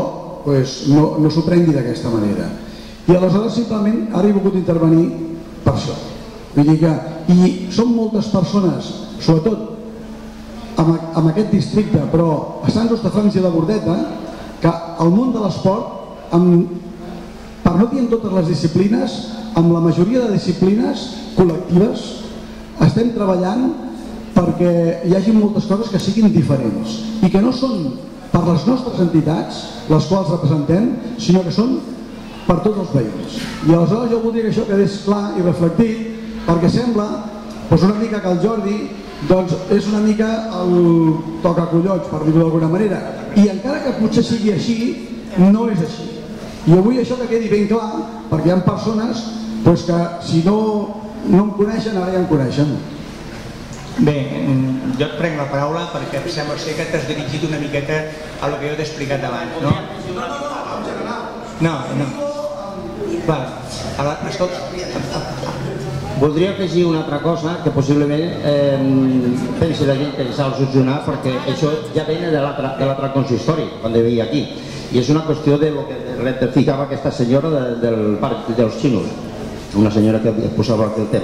no s'ho prengui d'aquesta manera. I aleshores simplement ara he volgut intervenir per això. Vull dir que, i són moltes persones, sobretot en aquest districte, però a Sant Hostafrancs i a la Bordeta, que el món de l'esport, per no dir en totes les disciplines, amb la majoria de disciplines col·lectives, estem treballant perquè hi hagi moltes coses que siguin diferents i que no són per les nostres entitats, les quals representem, sinó que són per tots els veïns. I aleshores jo voldria que això quedés clar i reflectit, perquè sembla una mica que el Jordi és una mica el tocacollons, per dir-ho d'alguna manera, i encara que potser sigui així, no és així. I jo vull això que quedi ben clar, perquè hi ha persones que si no em coneixen, ara ja em coneixen. Bé, jo et prenc la paraula perquè sembla ser que t'has dirigit una miqueta a el que jo t'he explicat abans, no? No. Escolta, voldria afegir una altra cosa que possiblement pensi la gent que s'ha de solucionar, perquè això ja ve de l'altre consistori, quan veia aquí, i és una qüestió de lo que rectificava aquesta senyora del parc dels xinos, una senyora que posava aquí el tema.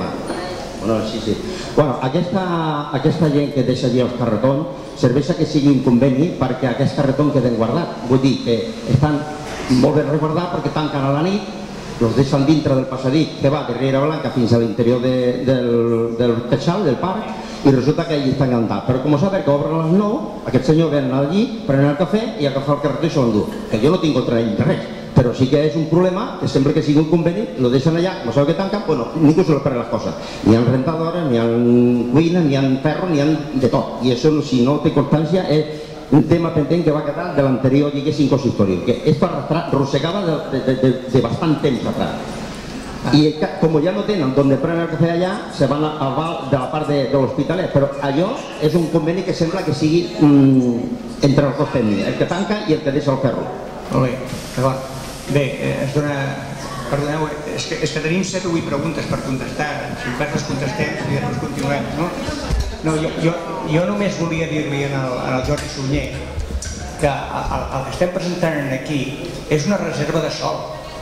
Bueno, aquesta gent que deixa allí els carretons serveix que sigui un conveni perquè aquests carretons queden guardats. Vull dir que estan molt ben resguardats perquè tanquen a la nit, els deixen dintre del passadís que va de Riera Blanca fins a l'interior del Teixal, del parc, i resulta que allí estan encantats. Però com saber que obren a les 9, aquest senyor ven allí, prenen el cafè i agafar el carretó i se l'endú. Que jo no tinc contra ell res, però sí que és un problema que sempre que sigui un conveni lo deixen allà, com sabeu que tanquen, bueno, ningú se les perd les coses. N'hi ha rentadores, n'hi ha cuina, n'hi ha ferro, n'hi ha de tot. I això, si no té constància, és un tema pendent que va quedar de l'anterior, diguéssim, consistori, que és per arrossegava de bastant temps atrás. I com ja no tenen on prenen el cafè allà, se van a de la part de l'Hospitalet, però allò és un conveni que sembla que sigui entre els dos tècnics, el que tanca i el que deixa el ferro. Molt bé, d'acord. Bé, es dona... Perdoneu, és que tenim 7 o 8 preguntes per contestar, si pas les contestem i després continuem, no? No, jo només volia dir-li al Jordi Sunyer que el que estem presentant aquí és una reserva de sòl.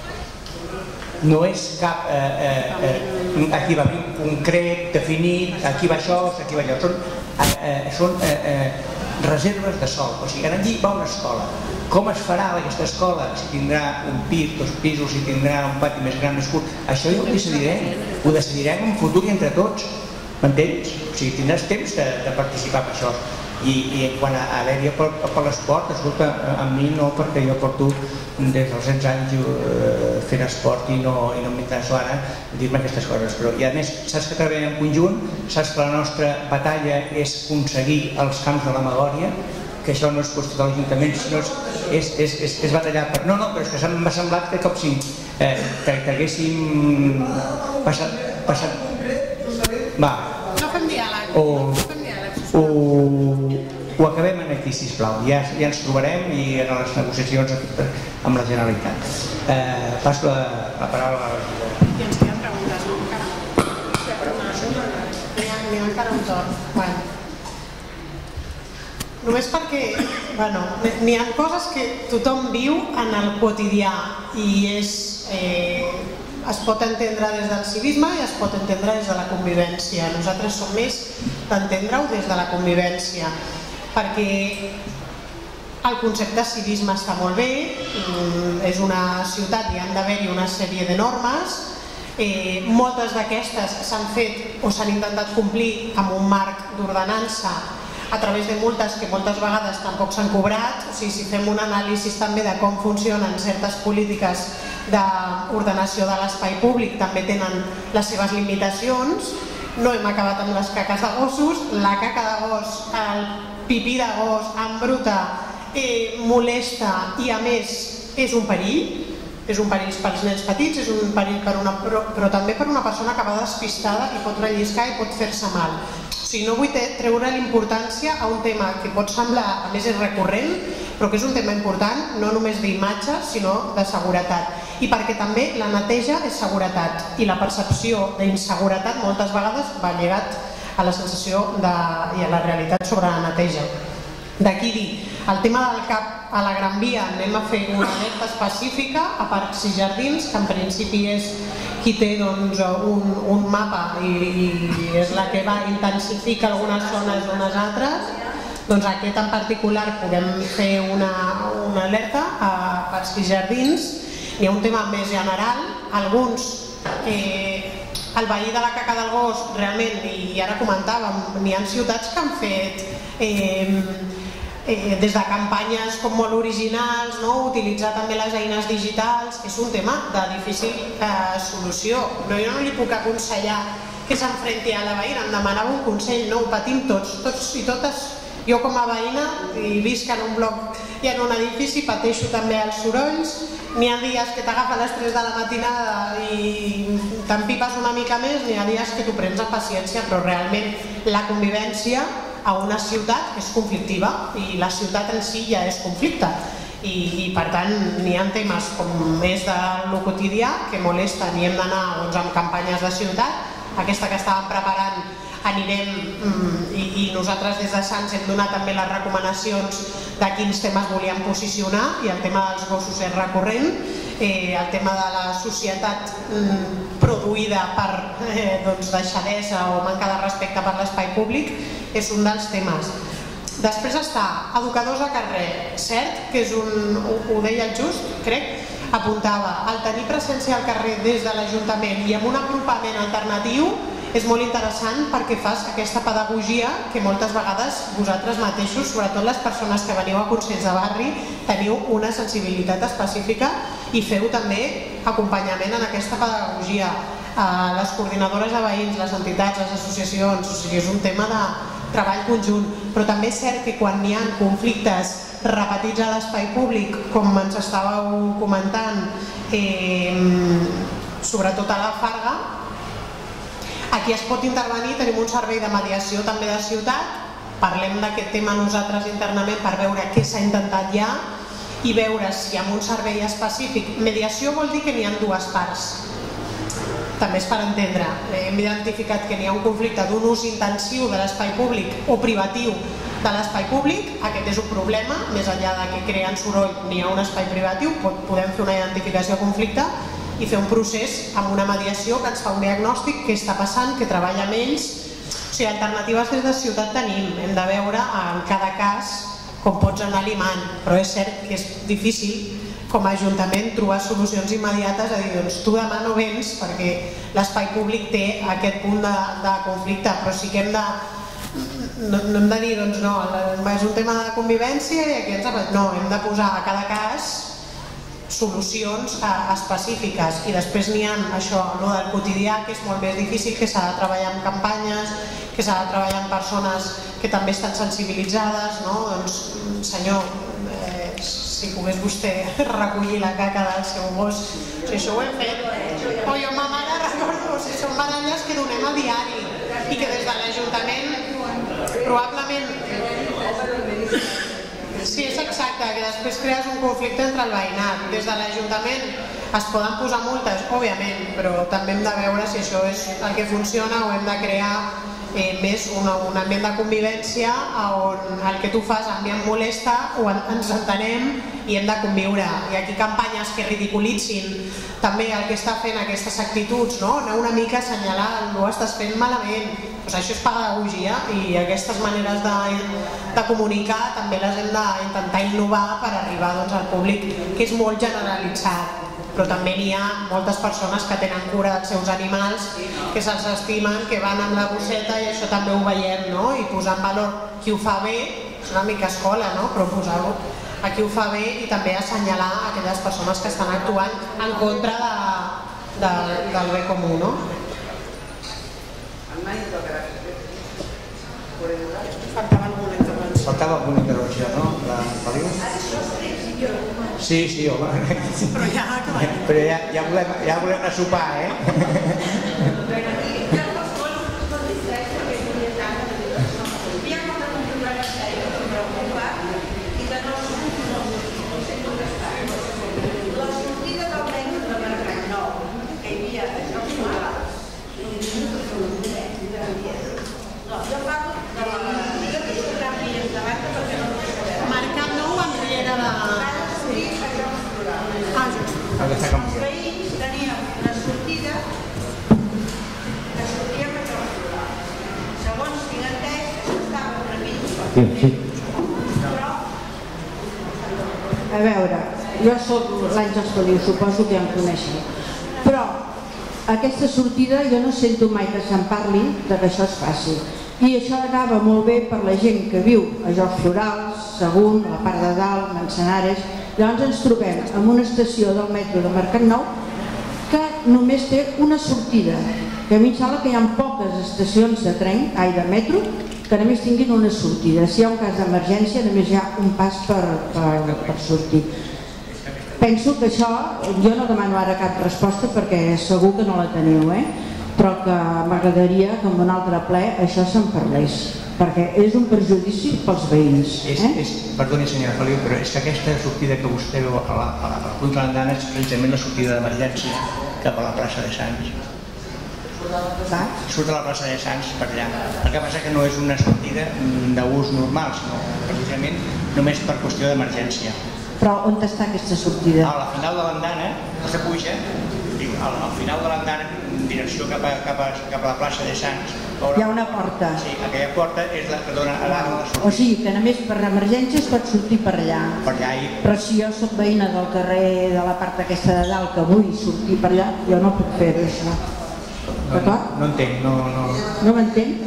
No és cap equipament concret, definit, aquí va això, aquí va allò. Són reserves de sòl. O sigui, allí va una escola. Com es farà aquesta escola? Si tindrà un pis, 2 pisos, si tindrà un pati més gran, més curt. Això ja ho decidirem. Ho decidirem en futur i entre tots. M'entens? O sigui, tindràs temps de participar per això. I quan a l'èria per l'esport, escolta, a mi no, perquè jo porto des dels 16 anys fent esport i no m'interesso ara dir-me aquestes coses. Però, i a més, saps que treballem en conjunt, saps que la nostra batalla és aconseguir els camps de la Magòria, que això no és qüestió de l'Ajuntament, sinó és batallar per... No, però és que m'ha semblat que com si t'haguéssim passat... Va. No fem diàleg. ho acabem aquí, sisplau. Ja ens trobarem i en les negociacions amb la Generalitat. Passo la paraula a la regidora. I ens queden preguntes, no? N'hi ha encara un torn. Només perquè n'hi ha coses que tothom viu en el quotidià i es pot entendre des del civisme i es pot entendre des de la convivència. Nosaltres som més d'entendre-ho des de la convivència, perquè el concepte de civisme està molt bé, és una ciutat i han d'haver-hi una sèrie de normes, moltes d'aquestes s'han fet o s'han intentat complir amb un marc d'ordenança a través de multes que moltes vegades tampoc s'han cobrat. O sigui, si fem un anàlisi també de com funcionen certes polítiques d'ordenació de l'espai públic, també tenen les seves limitacions. No hem acabat amb les caques de gossos. La caca de gos, el pipí de gos en bruta molesta i a més és un perill. És un perill pels nens petits, és un perill però també per una persona que va despistada i pot relliscar i pot fer-se mal. O sigui, no vull treure l'importància a un tema que pot semblar, a més és recurrent, però que és un tema important, no només d'imatge, sinó de seguretat. I perquè també la neteja és seguretat i la percepció d'inseguretat moltes vegades va lligat a la sensació i a la realitat sobre la neteja. D'aquí dir, el tema del CAP a la Gran Via anem a fer una alerta específica a Parcs i Jardins, que en principi és qui té un mapa i és la que va intensificar algunes zones d'unes altres. Doncs aquest en particular podem fer una alerta a Parcs i Jardins. Hi ha un tema més general, alguns, el veí de la caca del gos realment, i ara comentàvem, n'hi ha ciutats que han fet des de campanyes com molt originals, utilitzar també les eines digitals, és un tema de difícil solució. Però jo no li puc aconsellar que s'enfrenti a la veïna, em demanava un consell, no ho patim tots i totes. Jo com a veïna, i visc en un bloc i en un edifici, pateixo també els sorolls. N'hi ha dies que t'agafa a les 3 de la matinada i t'empipes una mica més, n'hi ha dies que t'ho prens a paciència, però realment la convivència a una ciutat és conflictiva i la ciutat en si ja és conflicte i per tant n'hi ha temes com és de lo quotidià que molesten i hem d'anar amb campanyes de ciutat. Aquesta que estàvem preparant anirem i nosaltres des de Sants hem donat també les recomanacions de quins temes volíem posicionar i el tema dels gossos és recurrent. El tema de la societat produïda per deixadesa o manca de respecte per l'espai públic és un dels temes. Després està educadors a carrer, cert que és ho deia el Just, crec, apuntava, el tenir presència al carrer des de l'Ajuntament i amb un apropament alternatiu és molt interessant perquè fas aquesta pedagogia que moltes vegades vosaltres mateixos, sobretot les persones que veniu a Consells de Barri, teniu una sensibilitat específica i feu també acompanyament en aquesta pedagogia. Les coordinadores de veïns, les entitats, les associacions, o sigui, és un tema de treball conjunt, però també és cert que quan hi ha conflictes repetits a l'espai públic, com ens estàveu comentant, sobretot a la Farga, aquí es pot intervenir, tenim un servei de mediació també de ciutat, parlem d'aquest tema nosaltres internament per veure què s'ha intentat ja i veure si amb un servei específic, mediació vol dir que n'hi ha dues parts, també és per entendre, hem identificat que n'hi ha un conflicte d'un ús intensiu de l'espai públic o privatiu de l'espai públic, aquest és un problema, més enllà de que creen soroll n'hi ha un espai privatiu, podem fer una identificació de conflicte i fer un procés amb una mediació que ens fa un diagnòstic, què està passant, que treballa amb ells. O sigui, alternatives des de ciutat tenim, hem de veure en cada cas com pots anar limant, però és cert que és difícil com a Ajuntament trobar solucions immediates, a dir, doncs tu demà no vens perquè l'espai públic té aquest punt de conflicte, però sí que hem de dir, doncs no, és un tema de convivència i aquí hem de posar a cada cas solucions específiques i després n'hi ha això, el del quotidià, que és molt més difícil, que s'ha de treballar en campanyes, que s'ha de treballar amb persones que també estan sensibilitzades, no? Doncs, senyor, si pogués vostè recollir la caca del seu gos, si això ho hem fet, o jo ma mare recordo, si són baralles que donem a diari i que des de l'Ajuntament Probablement... Sí, és exacte, que després crees un conflicte entre el veïnat. Des de l'Ajuntament es poden posar multes, òbviament, però també hem de veure si això és el que funciona o hem de crear més un ambient de convivència on el que tu fas a mi em molesta o ens entenem i hem de conviure. Hi ha aquí campanyes que ridiculitzin també el que està fent aquestes actituds, anar una mica a assenyalar ho estàs fent malament. Això és pedagogia i aquestes maneres de comunicar també les hem d'intentar innovar per arribar al públic, que és molt generalitzat. Però també n'hi ha moltes persones que tenen cura dels seus animals, que se'ls estimen, que van amb la bosseta i això també ho veiem, i posar en valor qui ho fa bé, és una mica escola, però posar-ho a qui ho fa bé i també assenyalar aquelles persones que estan actuant en contra del bé comú. Faltava alguna intervenció, no? La Feliu? Sí, home. Però ja volem anar a sopar, Els veïns teníem una sortida que sortíem a Jocs Florals. Segons tinc entès, estava previst. Però... A veure, jo soc l'Àngels Feliu, suposo que ja em coneixeu. Però aquesta sortida jo no sento mai que se'n parli de que això es faci. I això anava molt bé per la gent que viu a Jocs Florals, Sagunt, a la part de dalt, Manzanares. Llavors ens trobem en una estació del metro de Mercat Nou que només té una sortida. Que a mi em sembla que hi ha poques estacions de tren, de metro, que només tinguin una sortida. Si hi ha un cas d'emergència només hi ha un pas per sortir. Penso que això, jo no demano ara cap resposta perquè segur que no la teniu, però que m'agradaria que en un altre ple això se'n parlés, perquè és un perjudici pels veïns. Perdoni, senyora Feliu, però és que aquesta sortida que vostè veu a la Punta de l'Andana és precisament la sortida d'emergència cap a la plaça de Sants. Surt a la plaça de Sants per allà. El que passa que no és una sortida d'ús normal, sinó precisament només per qüestió d'emergència. Però on està aquesta sortida? A la final de l'Andana, vostè puja, al final de l'Andana, en direcció cap a la plaça de Sants. Hi ha una porta. Sí, aquella porta és la que dona a la sortida. O sigui que només per emergència es pot sortir per allà. Per allà i... Però si jo soc veïna del carrer de la part aquesta de dalt que vull sortir per allà, jo no puc fer això. D'acord? No entenc, no... No m'entenc?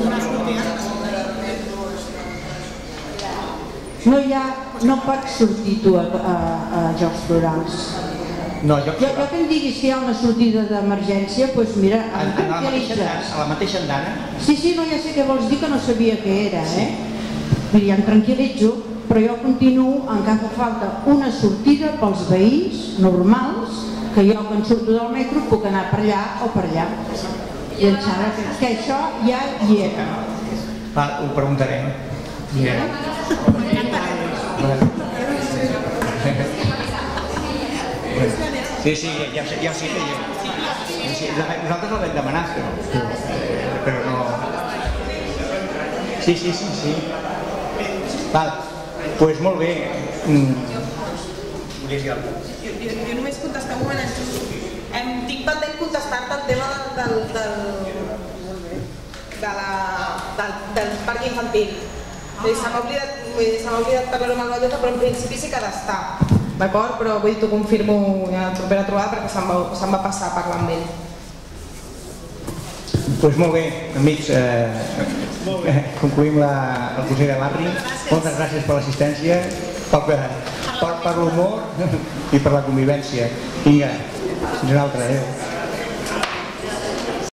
No pots sortir tu a Jocs Florals. No, jo que em diguis que hi ha una sortida d'emergència, doncs mira, em tranquil·litzes. A la mateixa andana? Sí, no, ja sé què vols dir, que no sabia què era, Mira, em tranquil·litzo, però jo continuo en que fa falta una sortida pels veïns normals, que jo quan surto del metro puc anar per allà o per allà. I em sembla que això ja hi era. Ho preguntarem. Sí, ja ho sé que nosaltres la vam demanar, però no... Sí. Val, doncs molt bé. Volies dir alguna cosa? Jo només contestar un moment. Tinc pendent contestar-te el tema del parc infantil. Se m'ha oblidat parlar-ho amb el Vallota, però en principi sí que ha d'estar. D'acord? Però vull dir, t'ho confirmo a la propera trobada perquè se'm va passar a parlar amb ell. Doncs molt bé, amics, concluïm el Consell de Barri. Moltes gràcies per l'assistència, per l'humor i per la convivència. Vinga, fins una altra, adéu.